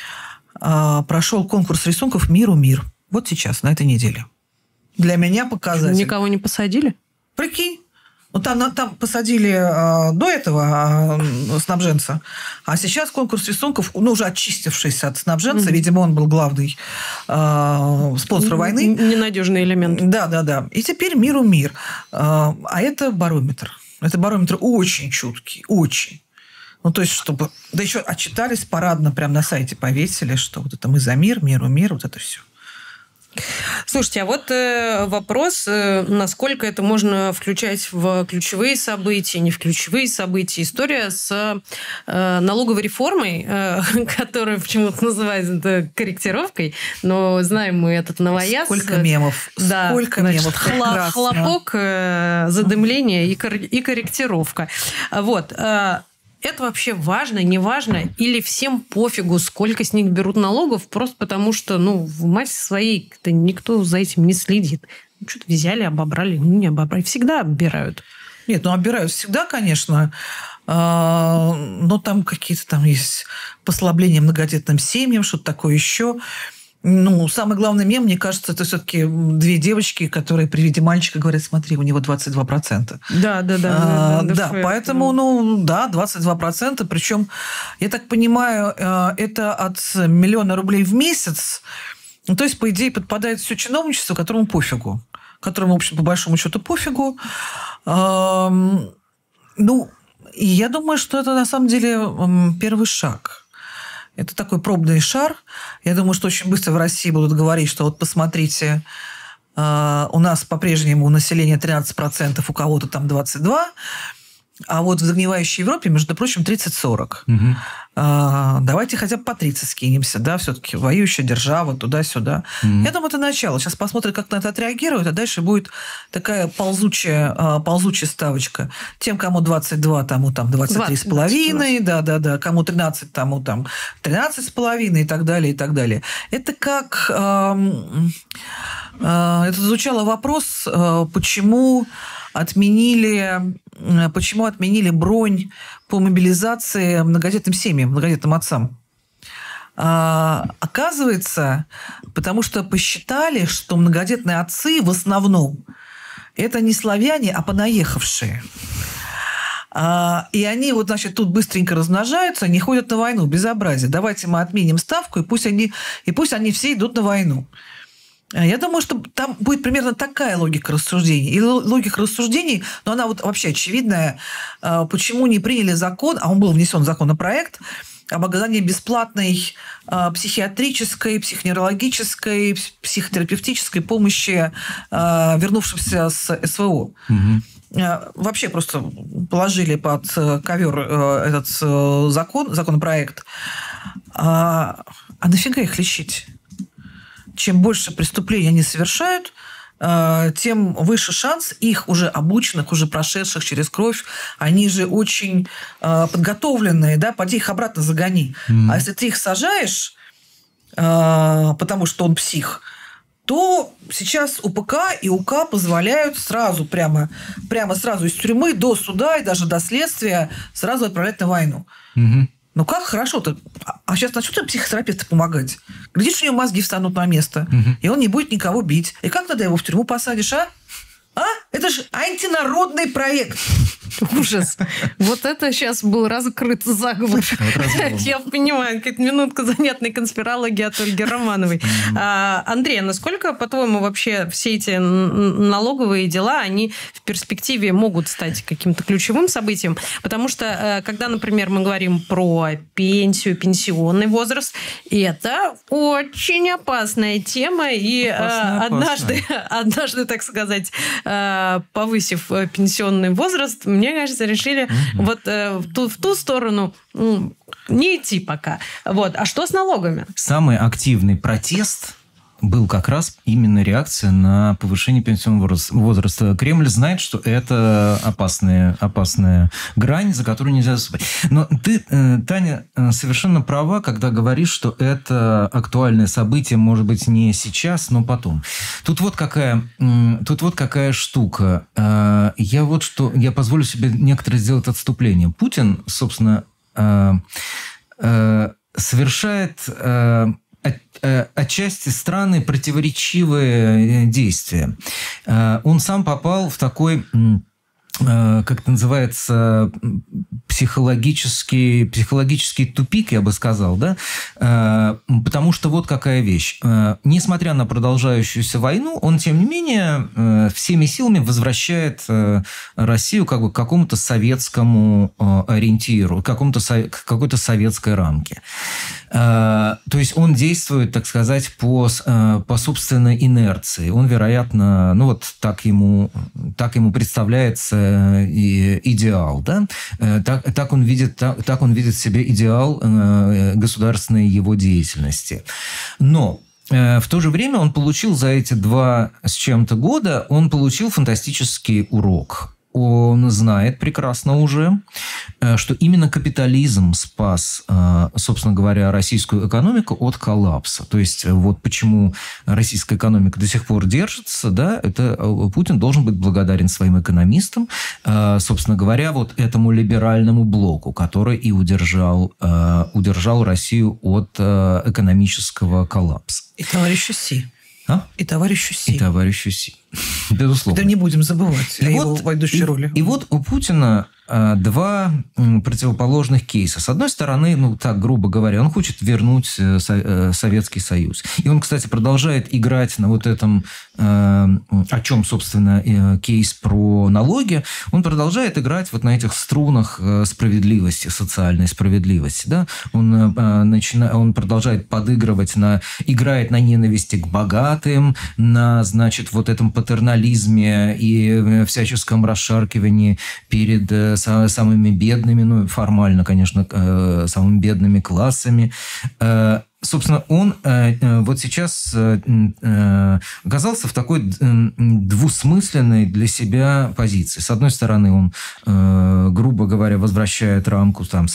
прошел конкурс рисунков «Миру мир». Вот сейчас, на этой неделе. Для меня показатель. Никого не посадили? Прикинь. Ну, там, там посадили э, до этого э, снабженца, а сейчас конкурс рисунков, ну, уже очистившийся от снабженца, mm-hmm. видимо, он был главный э, спонсор войны. Ненадежный элемент. Да, да, да. И теперь «Миру мир». Э, а это барометр. Это барометр очень чуткий, очень. Ну, то есть, чтобы... Да еще отчитались парадно, прямо на сайте повесили, что вот это мы за мир, миру мир, вот это все. Слушайте, а вот э, вопрос, э, насколько это можно включать в ключевые события, не в ключевые события. История с э, налоговой реформой, э, которая почему-то называется корректировкой, но знаем мы этот новояз. Сколько мемов. Да, Сколько значит, мемов. Хлоп, хлопок, э, задымление и, кор- и корректировка. Вот. Э, Это вообще важно, не важно? Или всем пофигу, сколько с них берут налогов, просто потому что, ну, в массе своей никто за этим не следит. Ну, что-то взяли, обобрали, ну, не обобрали. Всегда оббирают. Нет, ну, оббирают всегда, конечно. Но там какие-то там есть послабления многодетным семьям, что-то такое еще. Ну, самый главный мем, мне кажется, это все-таки две девочки, которые при виде мальчика говорят, смотри, у него двадцать два процента. Да, да, да. А, да, да, поэтому, ну, да, двадцать два процента. Причем, я так понимаю, это от миллиона рублей в месяц. Ну, то есть, по идее, подпадает все чиновничество, которому пофигу. Которому, в общем, по большому счету пофигу. А, ну, и я думаю, что это, на самом деле, первый шаг. Это такой пробный шар. Я думаю, что очень быстро в России будут говорить, что вот посмотрите, э, у нас по-прежнему население тринадцать процентов, у кого-то там двадцать два процента, а вот в загнивающей Европе, между прочим, тридцать-сорок процентов. Угу. Э, давайте хотя бы по тридцать скинемся, да, все-таки воюющая держава, туда-сюда. Угу. Я думаю, это начало. Сейчас посмотрим, как на это отреагируют, а дальше будет такая ползучая, э, ползучая ставочка. Тем, кому двадцать два, тому там двадцать три с половиной, да-да-да, кому тринадцать, тому там тринадцать с половиной и так далее, и так далее. Это как... Э, э, это звучало вопрос, э, почему... Отменили, почему отменили бронь по мобилизации многодетным семьям, многодетным отцам? А, оказывается, потому что посчитали, что многодетные отцы в основном это не славяне, а понаехавшие. А, и они вот, значит, тут быстренько размножаются, они ходят на войну. Безобразие. Давайте мы отменим ставку, и пусть они, и пусть они все идут на войну. Я думаю, что там будет примерно такая логика рассуждений. И логика рассуждений, но она вот вообще очевидная, почему не приняли закон, а он был внесен в законопроект, об оказании бесплатной психиатрической, психоневрологической, психотерапевтической помощи вернувшимся с СВО. Угу. Вообще просто положили под ковер этот закон, законопроект. А, а нафига их лечить? Чем больше преступлений они совершают, тем выше шанс их уже обученных, уже прошедших через кровь. Они же очень подготовленные, да, поди их обратно загони. Mm-hmm. А если ты их сажаешь, потому что он псих, то сейчас УПК и УК позволяют сразу, прямо, прямо сразу из тюрьмы до суда и даже до следствия сразу отправлять на войну. Угу. Ну как хорошо-то? А сейчас начнут им психотерапевты помогать. Глядишь, у него мозги встанут на место, угу. и он не будет никого бить. И как тогда его в тюрьму посадишь, а? А? Это же антинародный проект. Ужас. Вот это сейчас был раскрыт заговор. Вот я понимаю, какая-то минутка занятной конспирологии от Ольги Романовой. А, Андрей, насколько, по-твоему, вообще все эти налоговые дела, они в перспективе могут стать каким-то ключевым событием? Потому что, когда, например, мы говорим про пенсию, пенсионный возраст, это очень опасная тема. И опасная, однажды, опасная. однажды, так сказать, повысив пенсионный возраст, мне кажется, решили угу. вот э, в, ту, в ту сторону ну, не идти пока. Вот. А что с налогами? Самый активный протест был как раз именно реакция на повышение пенсионного возраста. Кремль знает, что это опасная, опасная грань, за которую нельзя заступать. Но ты, Таня, совершенно права, когда говоришь, что это актуальное событие, может быть, не сейчас, но потом. Тут вот какая, тут вот какая штука. Я вот что, я позволю себе некоторое сделать отступление. Путин, собственно, совершает отчасти странные противоречивые действия. Он сам попал в такой, как это называется, психологический, психологический тупик, я бы сказал, да? Потому что вот какая вещь. Несмотря на продолжающуюся войну, он, тем не менее, всеми силами возвращает Россию как бы к какому-то советскому ориентиру, к какому-то, к какой-то советской рамке. То есть он действует, так сказать, по, по собственной инерции. Он, вероятно, ну вот так ему, так ему представляется идеал, да? Так, так, он видит, так, так он видит себе идеал государственной его деятельности. Но в то же время он получил за эти два с чем-то года, он получил фантастический урок. Он знает прекрасно уже, что именно капитализм спас, собственно говоря, российскую экономику от коллапса. То есть, вот почему российская экономика до сих пор держится, да, это Путин должен быть благодарен своим экономистам, собственно говоря, вот этому либеральному блоку, который и удержал, удержал Россию от экономического коллапса. И товарищу Си. А? И товарищу Си. И товарищу Си. Безусловно. Да не будем забывать и о вот, его ведущей и, роли. И вот у Путина а, два м, противоположных кейса. С одной стороны, ну так, грубо говоря, он хочет вернуть э, со, э, Советский Союз. И он, кстати, продолжает играть на вот этом, э, о чем, собственно, э, кейс про налоги. Он продолжает играть вот на этих струнах э, справедливости, социальной справедливости. Да? Он, э, начина... он продолжает подыгрывать, на... играет на ненависти к богатым, на, значит, вот этом патернализме и всяческом расшаркивании перед самыми бедными, ну, формально, конечно, самыми бедными классами. Собственно, он вот сейчас оказался в такой двусмысленной для себя позиции. С одной стороны, он, грубо говоря, возвращает рамку там,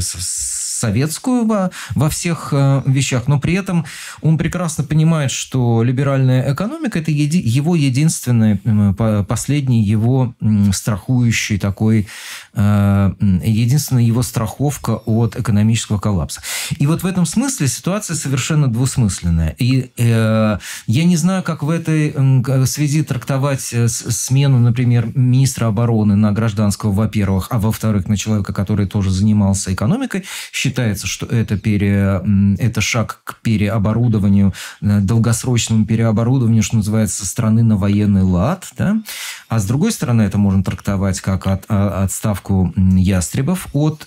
советскую во, во всех вещах, но при этом он прекрасно понимает, что либеральная экономика – это еди, его единственный, последний его страхующий такой, единственная его страховка от экономического коллапса. И вот в этом смысле ситуация совершенно двусмысленная. И э, я не знаю, как в этой связи трактовать смену, например, министра обороны на гражданского, во-первых, а во-вторых, на человека, который тоже занимался экономикой. Считается, что это, пере, это шаг к переоборудованию, долгосрочному переоборудованию, что называется, страны на военный лад. Да? А с другой стороны, это можно трактовать как от, отставку ястребов от,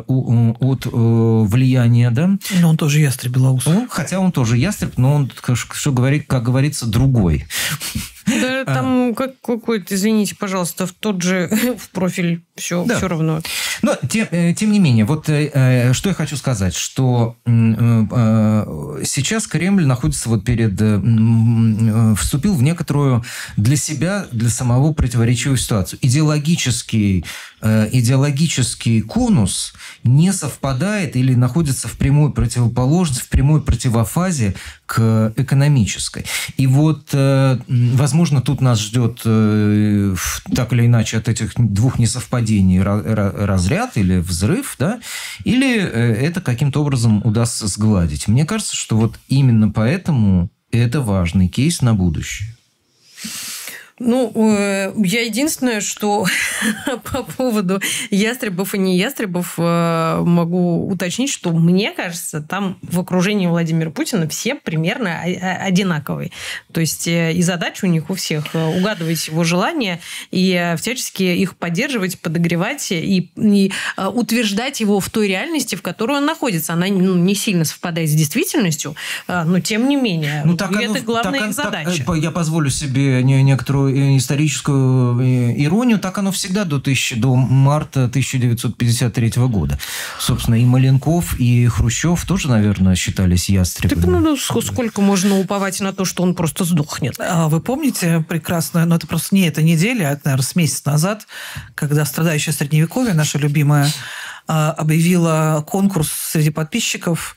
от влияния. Да? Но он тоже ястреб белоус. Хотя он тоже ястреб, но он, что говорит, как говорится, другой. Да, там Ну, как какой-то, извините, пожалуйста, в тот же в профиль все, да. все равно. Но, тем, тем не менее, вот э, что я хочу сказать, что э, э, сейчас Кремль находится вот перед... Э, вступил в некоторую для себя, для самого противоречивую ситуацию. Идеологический, э, идеологический конус не совпадает или находится в прямой противоположности, в прямой противофазе к экономической. И вот, э, возможно, тут нас ждет э, так или иначе от этих двух несовпадений разряд или взрыв, да, или это каким-то образом удастся сгладить. Мне кажется, что вот именно поэтому это важный кейс на будущее. Ну, я единственное, что по поводу ястребов и не ястребов могу уточнить, что мне кажется, там в окружении Владимира Путина все примерно одинаковые. То есть и задача у них у всех угадывать его желания и всячески их поддерживать, подогревать и, и утверждать его в той реальности, в которой он находится. Она ну, не сильно совпадает с действительностью, но тем не менее. Ну, так это оно, главная так, их задача. Так, я позволю себе некоторую историческую иронию, так оно всегда до, тысячи, до марта тысяча девятьсот пятьдесят третьего года. Собственно, и Маленков, и Хрущев тоже, наверное, считались ястребами. Так, ну, сколько можно уповать на то, что он просто сдохнет? А вы помните прекрасно, но это просто не эта неделя, а это, наверное, с месяц назад, когда страдающая Средневековье, наша любимая, объявила конкурс среди подписчиков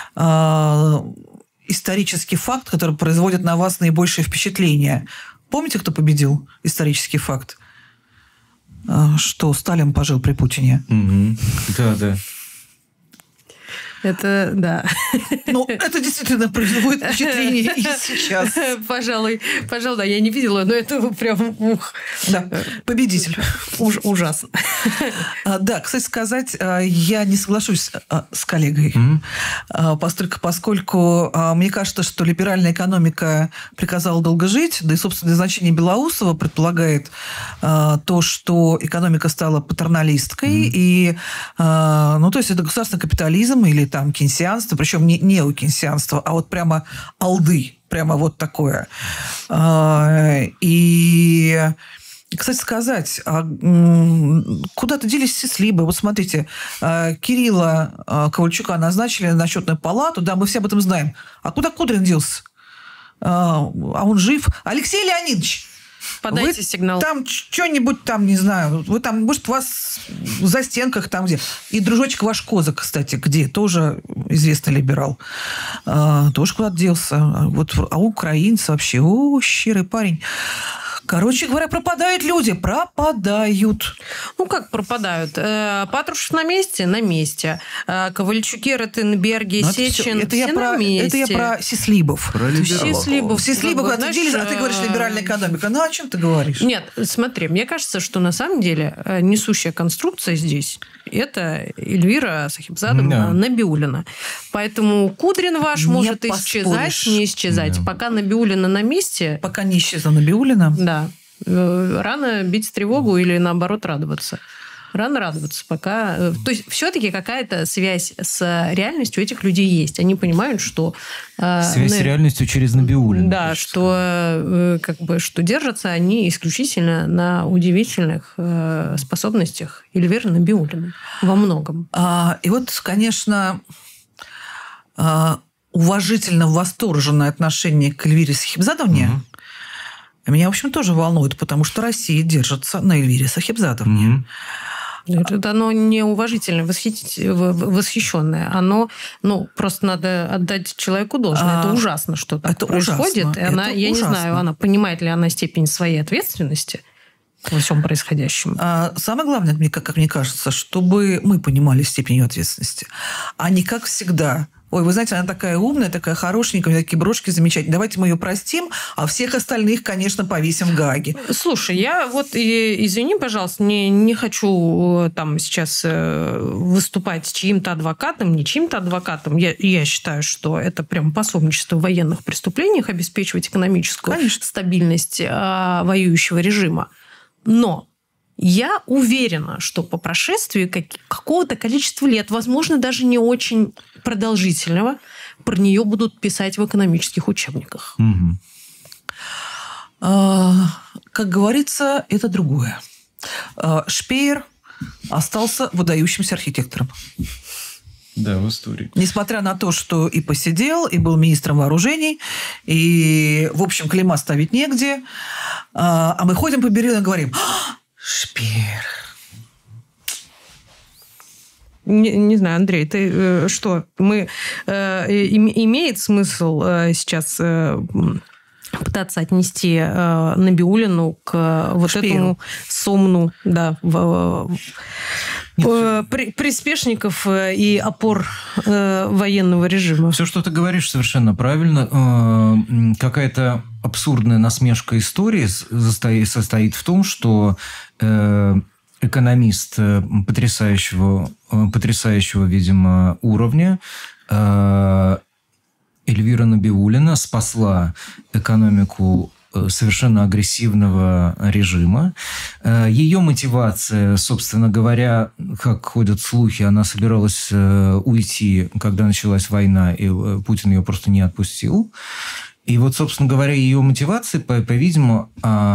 исторический факт, который производит на вас наибольшее впечатление. Помните, кто победил? Исторический факт. Что Сталин пожил при Путине. Угу. Да, да. Это, да. Ну, это действительно производит впечатление и сейчас. Пожалуй, пожалуй, да, я не видела, но это прям ух. Да, победитель. Уж, ужасно. Да, кстати сказать, я не соглашусь с коллегой, mm-hmm. поскольку, поскольку мне кажется, что либеральная экономика приказала долго жить, да и, собственно, значение Белоусова предполагает то, что экономика стала патерналисткой, mm-hmm. и, ну, то есть это государственный капитализм или там кейнсианство, причем не неокейнсианство, а вот прямо алды, прямо вот такое. И, кстати сказать, куда-то делись сислибы. Вот смотрите, Кирилла Ковальчука назначили на счетную палату, да, мы все об этом знаем. А куда Кудрин делся? А он жив. Алексей Леонидович, подайте вы сигнал. Там что-нибудь там, не знаю, вы там, может, у вас в застенках там где. И дружочек ваш Козак, кстати, где? Тоже известный либерал. А, тоже куда-то делся. Вот, а украинец вообще, о, щирый парень. Короче говоря, пропадают люди, пропадают. Ну, как пропадают? Патрушев на месте? На месте. Ковальчуки, Ротенберги, ну, Сечин, это, все я на про, месте. Это я про сислибов. Про либералов. Сислибов. Сислибов отделились, а ты говоришь либеральная экономика. Ну, о чем ты говоришь? Нет, смотри, мне кажется, что на самом деле несущая конструкция здесь это Эльвира Сахибзадовна да. Набиуллина. Поэтому Кудрин ваш не может поспоришь. исчезать, не исчезать. Да. Пока Набиуллина на месте... Пока не исчезла Набиуллина. Да. Рано бить тревогу или, наоборот, радоваться. Рано радоваться, пока... То есть, все-таки какая-то связь с реальностью у этих людей есть. Они понимают, что... Связь ну, с реальностью через Набиуллину. Да, что, как бы, что держатся они исключительно на удивительных способностях Эльвиры Набиуллиной. Во многом. А, и вот, конечно, уважительно восторженное отношение к Эльвире Сахибзадовне угу. меня, в общем, тоже волнует, потому что Россия держится на Эльвире Сахибзадовне. Mm-hmm. Это оно неуважительное, восхищенное. Оно, ну, просто надо отдать человеку должное. А, это ужасно, что так это происходит. Ужасно. И она, это я ужасно. не знаю, она понимает ли она степень своей ответственности во всем происходящем. А, самое главное, как, как мне кажется, чтобы мы понимали степень ее ответственности, а не как всегда... Ой, вы знаете, она такая умная, такая хорошенькая, такие брошки замечательные. Давайте мы ее простим, а всех остальных, конечно, повесим в Гааге. Слушай, я вот, и, извини, пожалуйста, не, не хочу там сейчас выступать чьим-то адвокатом, не чьим-то адвокатом. Я, я считаю, что это прям пособничество в военных преступлениях, обеспечивать экономическую конечно. стабильность а, воюющего режима. Но я уверена, что по прошествии какого-то количества лет, возможно, даже не очень продолжительного, про нее будут писать в экономических учебниках. Угу. Как говорится, это другое. Шпеер остался выдающимся архитектором. Да, в истории. Несмотря на то, что и посидел, и был министром вооружений, и, в общем, клейма ставить негде, а мы ходим по Берлину и говорим: Шпеер. Не, не знаю, Андрей, ты э, что? Мы, э, имеет смысл э, сейчас э, пытаться отнести э, Набиуллину к вот Шпееру. этому сомну, да, в, в, при, приспешников и опор э, военного режима? Все, что ты говоришь, совершенно правильно. Э, какая-то абсурдная насмешка истории состоит, состоит в том, что э, экономист потрясающего, потрясающего, видимо, уровня э, Эльвира Набиуллина спасла экономику совершенно агрессивного режима. Ее мотивация, собственно говоря, как ходят слухи, она собиралась уйти, когда началась война, и Путин ее просто не отпустил. И вот, собственно говоря, ее мотивация, по-видимому,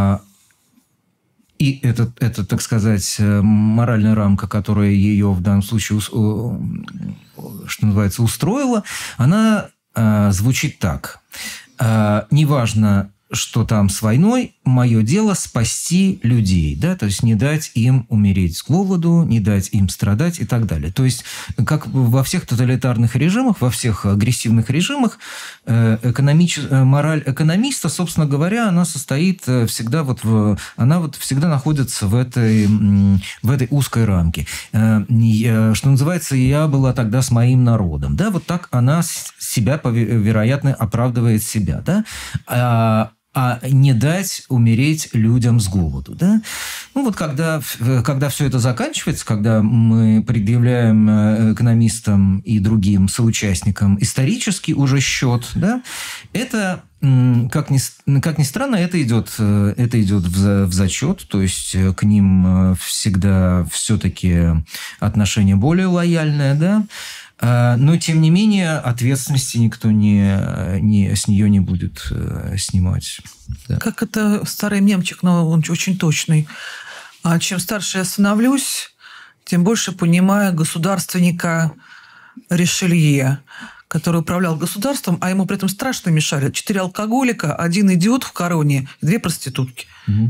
и это, это, так сказать, моральная рамка, которая ее в данном случае, что называется, устроила, она звучит так. Неважно, что там с войной, мое дело спасти людей, да, то есть не дать им умереть с голоду, не дать им страдать и так далее. То есть, как во всех тоталитарных режимах, во всех агрессивных режимах, экономич... мораль экономиста, собственно говоря, она состоит всегда вот в... она вот всегда находится в этой, в этой узкой рамке. Что называется, я была тогда с моим народом, да, вот так она себя, вероятно, оправдывает себя, да, а а не дать умереть людям с голоду. Да? Ну вот когда, когда все это заканчивается, когда мы предъявляем экономистам и другим соучастникам исторический уже счет, да, это, как ни, как ни странно, это идет, это идет в, в зачет, то есть к ним всегда все-таки отношение более лояльное, да. Но, тем не менее, ответственности никто не, не, с нее не будет э, снимать. Да. Как это старый мемчик, но он очень точный. А чем старше я становлюсь, тем больше понимаю государственника Ришелье, который управлял государством, а ему при этом страшно мешали. Четыре алкоголика, один идиот в короне, две проститутки. Угу.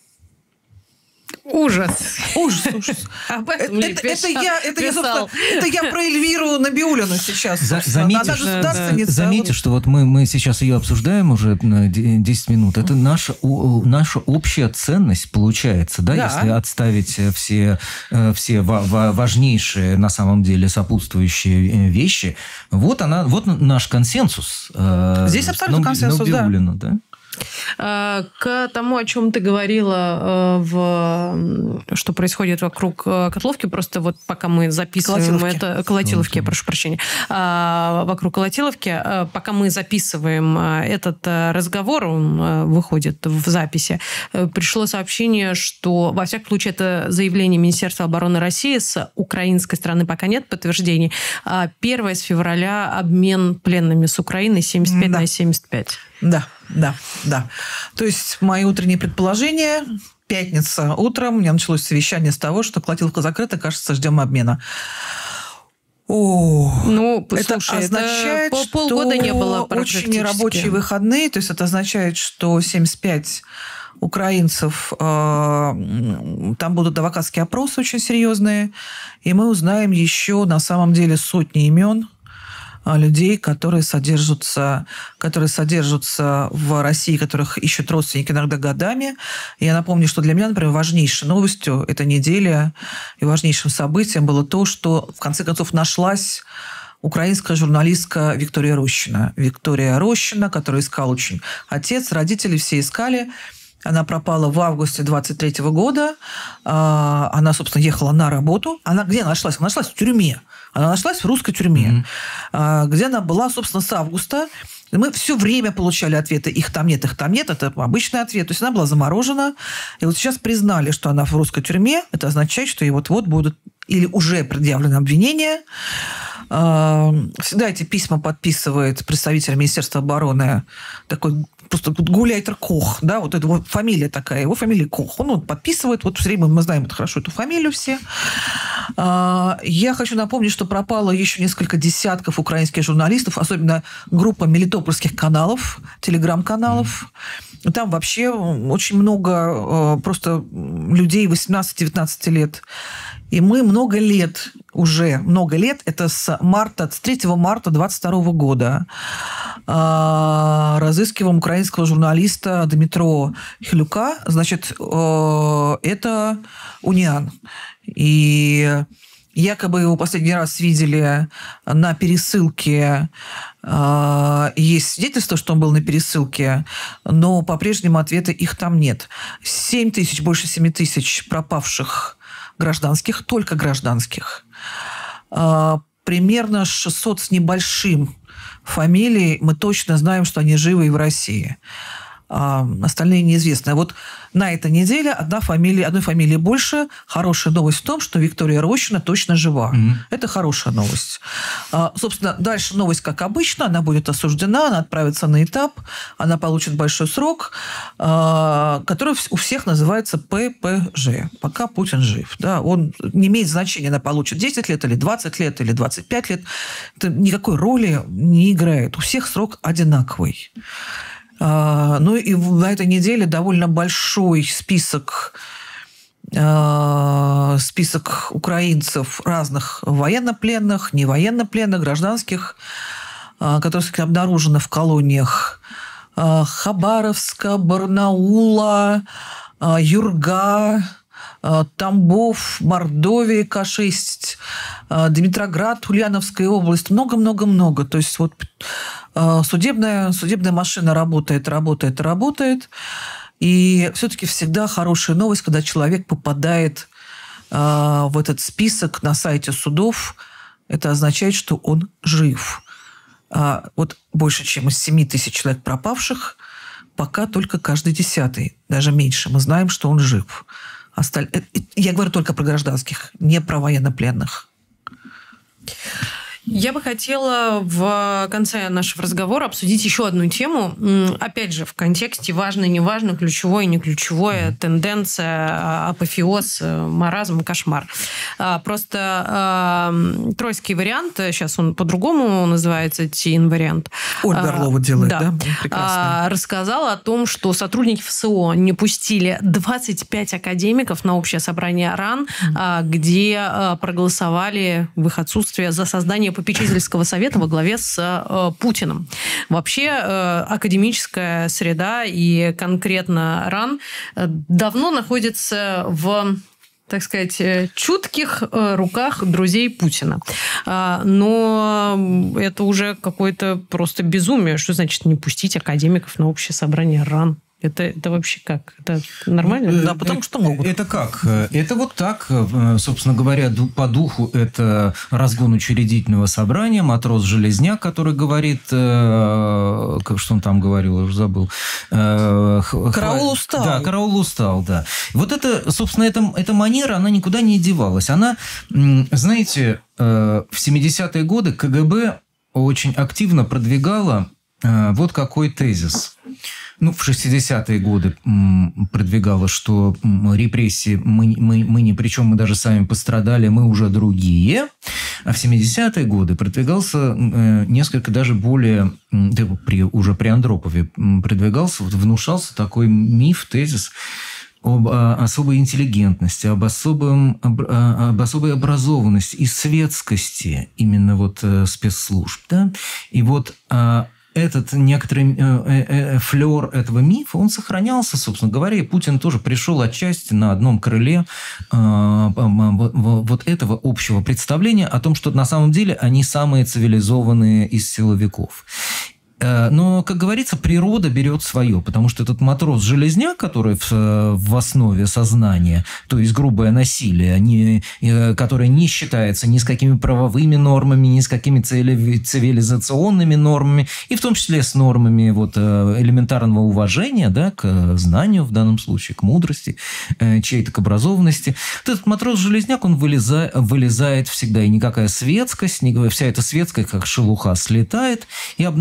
Ужас. Ужас, ужас. Об этом это, ли это, писал, это, я, это, я, писал. это я про Эльвиру Набиуллину сейчас. За, заметишь, Она государственница. Заметишь, что вот мы, мы сейчас ее обсуждаем уже десять минут. Это наша, наша общая ценность получается, да, да. Если отставить все, все важнейшие, на самом деле, сопутствующие вещи. Вот, она, вот наш консенсус. Здесь абсолютно консенсус, Набиуллина, да. да? К тому, о чем ты говорила, в... что происходит вокруг Котловки, просто вот пока мы записываем Колотиловки. это... Колотиловки, я прошу прощения. Вокруг Колотиловки, пока мы записываем этот разговор, он выходит в записи, пришло сообщение, что, во всяком случае, это заявление Министерства обороны России, с украинской стороны пока нет подтверждений. первое февраля обмен пленными с Украиной семьдесят пять да. на семьдесят пять. Да, да, да. То есть мои утренние предположения. Пятница утром у меня началось совещание с того, что Колотиловка закрыта, кажется, ждем обмена. О, ну, это слушай, означает, это полгода что не было очень нерабочие выходные. То есть это означает, что семьдесят пять украинцев, э, там будут адвокатские опросы очень серьезные, и мы узнаем еще на самом деле сотни имен людей, которые содержатся, которые содержатся в России, которых ищут родственники иногда годами. И я напомню, что для меня, например, важнейшей новостью этой недели и важнейшим событием было то, что в конце концов нашлась украинская журналистка Виктория Рощина. Виктория Рощина, которую искал очень отец, родители все искали. Она пропала в августе двадцать третьего года. Она, собственно, ехала на работу. Она где нашлась? Она нашлась в тюрьме. Она нашлась в русской тюрьме, mm-hmm. где она была, собственно, с августа. Мы все время получали ответы. Их там нет, их там нет. Это обычный ответ. То есть она была заморожена. И вот сейчас признали, что она в русской тюрьме. Это означает, что ей вот-вот будут или уже предъявлены обвинения. Всегда эти письма подписывает представитель Министерства обороны, такой просто Гауляйтер Кох, да, вот это вот фамилия такая, его фамилия Кох. Он вот подписывает, вот все время мы знаем это хорошо, эту фамилию все. Я хочу напомнить, что пропало еще несколько десятков украинских журналистов, особенно группа мелитопольских каналов, телеграм-каналов. Там вообще очень много просто людей восемнадцати-девятнадцати лет. И мы много лет, уже много лет, это с марта, с третьего марта двадцать второго года, разыскиваем украинского журналиста Дмитро Хилюка. Значит, это Униан. И якобы его последний раз видели на пересылке. Есть свидетельство, что он был на пересылке, но по-прежнему ответа их там нет. семь тысяч, больше семи тысяч пропавших гражданских, только гражданских. Примерно шестьсот с небольшим фамилий. Мы точно знаем, что они живы и в России. А остальные неизвестны. А вот на этой неделе одна фамилия, одной фамилии больше. Хорошая новость в том, что Виктория Рощина точно жива. Mm-hmm. Это хорошая новость. А, собственно, дальше новость, как обычно. Она будет осуждена, она отправится на этап, она получит большой срок, а, который у всех называется пэ пэ жэ. Пока Путин жив. Да, он не имеет значения, она получит десять лет или двадцать лет или двадцать пять лет. Это никакой роли не играет. У всех срок одинаковый. Ну и на этой неделе довольно большой список, список украинцев разных военнопленных, невоеннопленных, гражданских, которые обнаружены в колониях Хабаровска, Барнаула, Юрга, Тамбов, Мордовия, Ка шесть, Димитроград, Ульяновская область. Много-много-много. То есть вот судебная, судебная машина работает, работает, работает. И все-таки всегда хорошая новость, когда человек попадает в этот список на сайте судов. Это означает, что он жив. Вот больше, чем из семи тысяч человек пропавших, пока только каждый десятый, даже меньше, мы знаем, что он жив. Осталь... Я говорю только про гражданских, не про военнопленных. Я бы хотела в конце нашего разговора обсудить еще одну тему. Опять же, в контексте важно, не важно, ключевое, не ключевое, тенденция, апофеоз, маразм, кошмар. Просто э, тройский вариант, сейчас он по-другому называется, ТИН-вариант. Ольга Орлова делает, да? да? Прекрасно. Рассказала о том, что сотрудники эф эс о не пустили двадцать пять академиков на общее собрание РАН, mm-hmm. где проголосовали в их отсутствие за создание попечительского совета во главе с э, Путиным. Вообще э, академическая среда и конкретно РАН э, давно находится в, так сказать, чутких э, руках друзей Путина. А, но это уже какое-то просто безумие. Что значит не пустить академиков на общее собрание РАН? Это, это вообще как? Это нормально? Да, потому что могут. Это как? Это вот так, собственно говоря, по духу это разгон учредительного собрания, матрос-железняк, который говорит, как что он там говорил, я уже забыл. Караул устал. Да, караул устал, да. Вот это, собственно, эта, эта манера, она никуда не девалась. Она, знаете, в семидесятые годы ка гэ бэ очень активно продвигала вот какой тезис. Ну, в шестидесятые годы продвигала, что репрессии мы, мы, мы ни при чем, мы даже сами пострадали, мы уже другие. А в семидесятые годы продвигался несколько даже более, при, уже при Андропове продвигался, внушался такой миф, тезис об особой интеллигентности, об, особом, об, об особой образованности и светскости именно вот спецслужб. Да? И вот этот некоторый э, э, флёр этого мифа, он сохранялся, собственно говоря, и Путин тоже пришел отчасти на одном крыле э, э, вот этого общего представления о том, что на самом деле они самые цивилизованные из силовиков. Но, как говорится, природа берет свое, потому что этот матрос-железняк, который в, в основе сознания, то есть грубое насилие, не, которое не считается ни с какими правовыми нормами, ни с какими цивилизационными нормами, и в том числе с нормами вот, элементарного уважения, да, к знанию в данном случае, к мудрости, чьей-то к образованности. Вот этот матрос-железняк, он вылезает, вылезает всегда, и никакая светскость, вся эта светская, как шелуха, слетает, и обнажается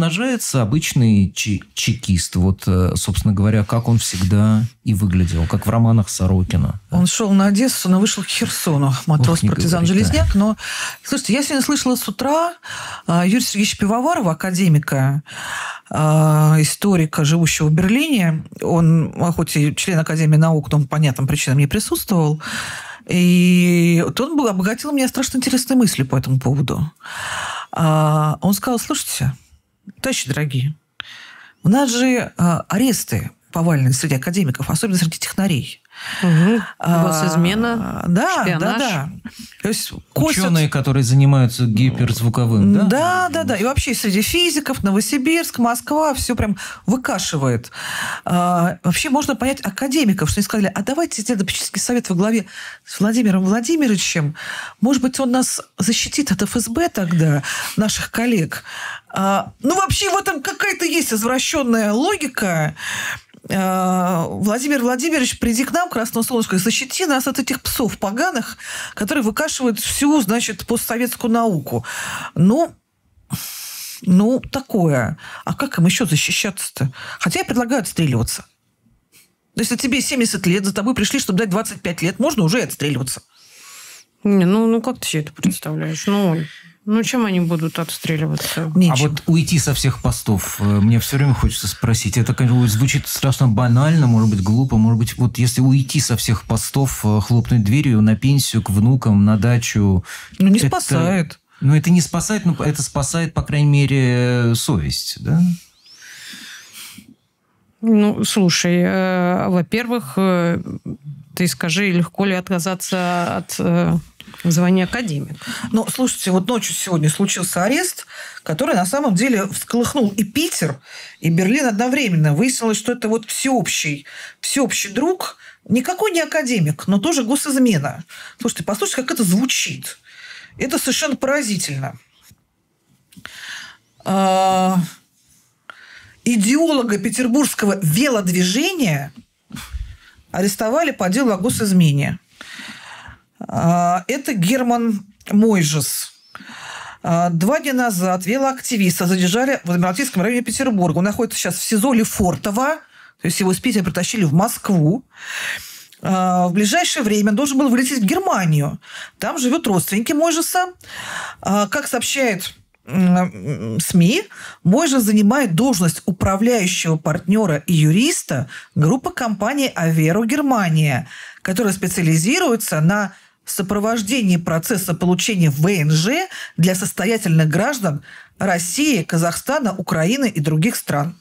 получается обычный чекист. Вот, собственно говоря, как он всегда и выглядел, как в романах Сорокина. Он шел на Одессу, но вышел к Херсону. Матрос-партизан Железняк. Да. Но, слушайте, я сегодня слышала с утра Юрия Сергеевича Пивоварова, академика, историка, живущего в Берлине. Он, хоть и член Академии наук, но по понятным причинам не присутствовал. И вот он обогатил меня страшно интересной мыслью по этому поводу. Он сказал: слушайте, товарищи дорогие, у нас же аресты повалены среди академиков, особенно среди технарей. Угу. Госизмена, а, да, шпионаж. Да, да. То есть косят... Ученые, которые занимаются гиперзвуковым, да? Да, да, да. И вообще среди физиков Новосибирск, Москва все прям выкашивает. А, вообще можно понять академиков, что они сказали: а давайте исследовательский совет во главе с Владимиром Владимировичем. Может быть, он нас защитит от эф эс бэ тогда, наших коллег. А, ну, вообще в этом какая-то есть извращенная логика. Владимир Владимирович, приди к нам, Красное Солнышко, и защити нас от этих псов поганых, которые выкашивают всю, значит, постсоветскую науку. Ну, ну, такое. А как им еще защищаться-то? Хотя я предлагаю отстреливаться. Если тебе семьдесят лет, за тобой пришли, чтобы дать двадцать пять лет, можно уже и отстреливаться. Не, ну, ну как ты себе это представляешь? Ну... Ну, чем они будут отстреливаться? Нечем. А вот уйти со всех постов, мне все время хочется спросить. Это, конечно, звучит страшно банально, может быть, глупо. Может быть, вот если уйти со всех постов, хлопнуть дверью на пенсию, к внукам, на дачу... Ну, не это, спасает. Ну, это не спасает, но это спасает, по крайней мере, совесть, да? Ну, слушай, э, во-первых, э, ты скажи, легко ли отказаться от... Э, звание академик. Ну, слушайте, вот ночью сегодня случился арест, который на самом деле всколыхнул и Питер, и Берлин одновременно. Выяснилось, что это вот всеобщий, всеобщий друг, никакой не академик, но тоже госизмена. Слушайте, послушайте, как это звучит. Это совершенно поразительно. А... Идеолога петербургского велодвижения арестовали по делу о госизмене. Это Герман Мойжес. Два дня назад велоактивиста задержали в Адмиралтейском районе Петербурга. Он находится сейчас в СИЗО Лефортово. То есть его из Питера притащили в Москву. В ближайшее время он должен был вылететь в Германию. Там живут родственники Мойжеса. Как сообщает СМИ, Мойжес занимает должность управляющего партнера и юриста группы компании «Аверо Германия», которая специализируется на сопровождении процесса получения вэ эн жэ для состоятельных граждан России, Казахстана, Украины и других стран.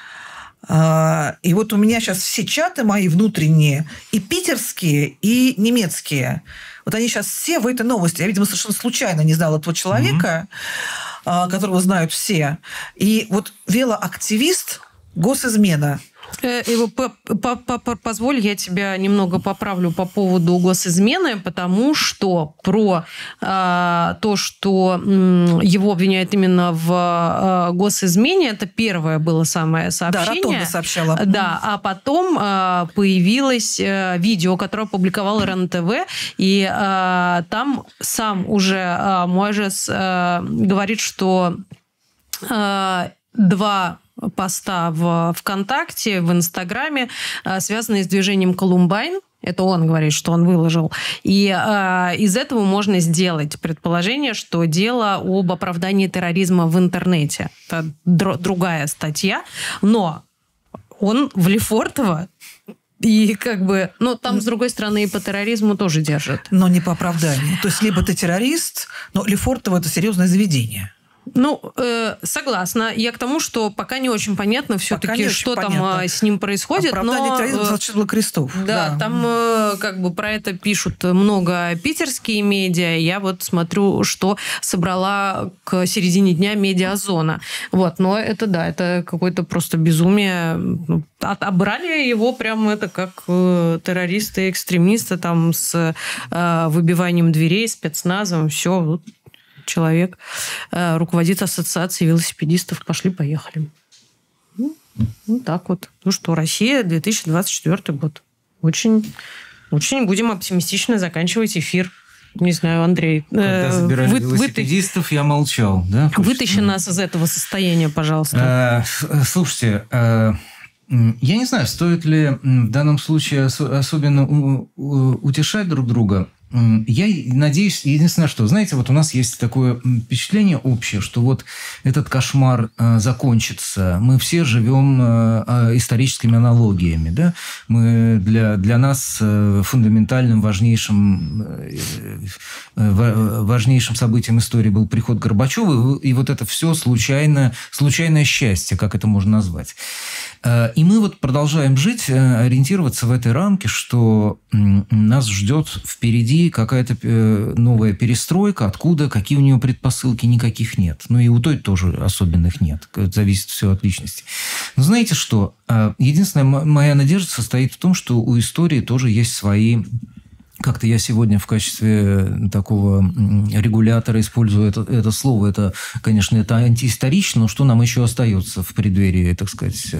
И вот у меня сейчас все чаты мои внутренние, и питерские, и немецкие. Вот они сейчас все в этой новости. Я, видимо, совершенно случайно не знала этого человека, mm-hmm. которого знают все. И вот велоактивист, госизмена. Позволь, я тебя немного поправлю по поводу госизмены, потому что про э, то, что э, его обвиняют именно в э, госизмене, это первое было самое сообщение. Да, Ротонда сообщала. Да, а потом э, появилось э, видео, которое опубликовал эр эн тэ вэ, и э, там сам уже э, Мойжес э, говорит, что э, два... поста в ВКонтакте, в Инстаграме, связанные с движением «Колумбайн». Это он говорит, что он выложил. И э, из этого можно сделать предположение, что дело об оправдании терроризма в интернете. Это др- другая статья. Но он в Лефортово, и как бы... Ну, там, с другой стороны, и по терроризму тоже держат. Но не по оправданию. То есть, либо ты террорист, но Лефортово – это серьезное заведение. Ну, э, согласна. Я к тому, что пока не очень понятно все-таки, что понятно. Там с ним происходит. Оправдание но терроризма зачислило крестов. Да, да, там э, как бы про это пишут много питерские медиа. Я вот смотрю, что собрала к середине дня медиазона. Вот, но это да, это какое-то просто безумие. Отобрали его прям это как э, террористы, экстремисты там с э, выбиванием дверей, спецназом, все. Вот. Человек э, руководит ассоциацией велосипедистов. Пошли-поехали. Ну, ну, так вот. Ну что, Россия, две тысячи двадцать четвёртый год. Очень, очень будем оптимистично заканчивать эфир. Не знаю, Андрей. Когда забирали вы, велосипедистов, вы, я молчал. Да? Вытащи нас из этого состояния, пожалуйста. Слушайте, я не знаю, стоит ли в данном случае особенно утешать друг друга. Я надеюсь, единственное, что, знаете, вот у нас есть такое впечатление общее, что вот этот кошмар э, закончится. Мы все живем э, историческими аналогиями, да? Мы для, для нас э, фундаментальным, важнейшим, э, э, важнейшим событием истории был приход Горбачева, и вот это все случайно, случайное счастье, как это можно назвать. Э, и мы вот продолжаем жить, э, ориентироваться в этой рамке, что э, нас ждет впереди какая-то новая перестройка, откуда, какие у нее предпосылки, никаких нет. Ну и у той тоже особенных нет. Зависит все от личности. Но знаете что? Единственная моя надежда состоит в том, что у истории тоже есть свои... Как-то я сегодня в качестве такого регулятора использую это, это слово. Это, конечно, это антиисторично, но что нам еще остается в преддверии, так сказать,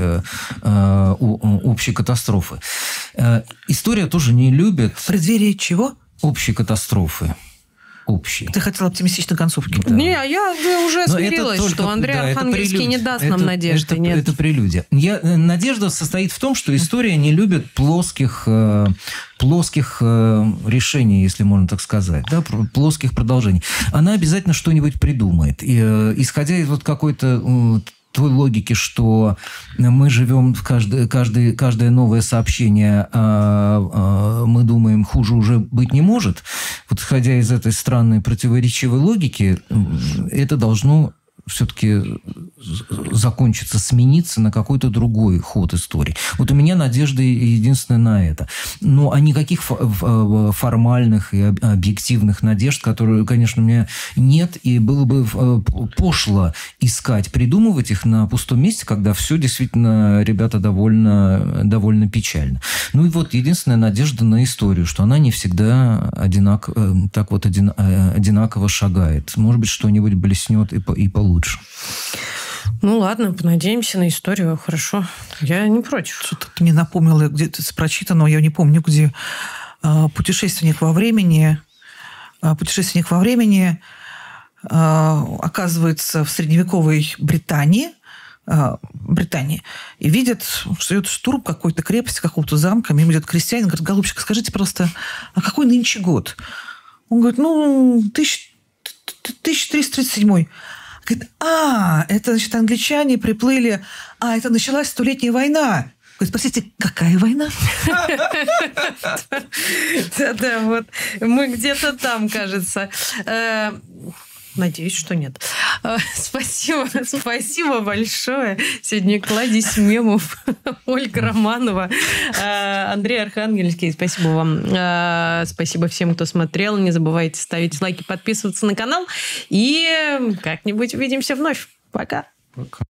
общей катастрофы? История тоже не любит... В преддверии чего? Общей катастрофы. Общей. Ты хотел оптимистичной концовки. Да. Не, я уже смирилась, только, что Андрей да, Архангельский не даст нам это, надежды. Это, нет. это прелюдия. Я, надежда состоит в том, что история не любит плоских, э, плоских э, решений, если можно так сказать, да, плоских продолжений. Она обязательно что-нибудь придумает. И, э, исходя из вот какой-то... Э, той логики, что мы живем в каждое, каждое, каждое новое сообщение, а, а, мы думаем, хуже уже быть не может. Вот исходя из этой странной противоречивой логики, это должно все-таки закончиться, смениться на какой-то другой ход истории. Вот у меня надежда единственная на это. Но а никаких формальных и объективных надежд, которые, конечно, у меня нет, и было бы пошло искать, придумывать их на пустом месте, когда все действительно, ребята, довольно, довольно печально. Ну и вот единственная надежда на историю, что она не всегда одинак, так вот один, одинаково шагает. Может быть, что-нибудь блеснет и, и получше. Лучше. Ну ладно, понадеемся на историю, хорошо. Я не против. Что-то ты мне напомнила где-то прочитанного, я не помню, где путешественник во времени, путешественник во времени оказывается в средневековой Британии, Британии, и видит, что идет штурм какой-то крепости, какого-то замка, мимо идет крестьянин, говорит: голубчик, скажите просто, а какой нынче год? Он говорит: ну, тысяча триста тридцать седьмой. Говорит: а, это, значит, англичане приплыли, а, это началась Столетняя война. Говорит: спросите, какая война? Да-да, вот мы где-то там, кажется. Надеюсь, что нет. Спасибо, спасибо большое. Сегодня кладезь мемов. Ольга Романова, Андрей Архангельский. Спасибо вам. Спасибо всем, кто смотрел. Не забывайте ставить лайки, подписываться на канал. И как-нибудь увидимся вновь. Пока. Пока.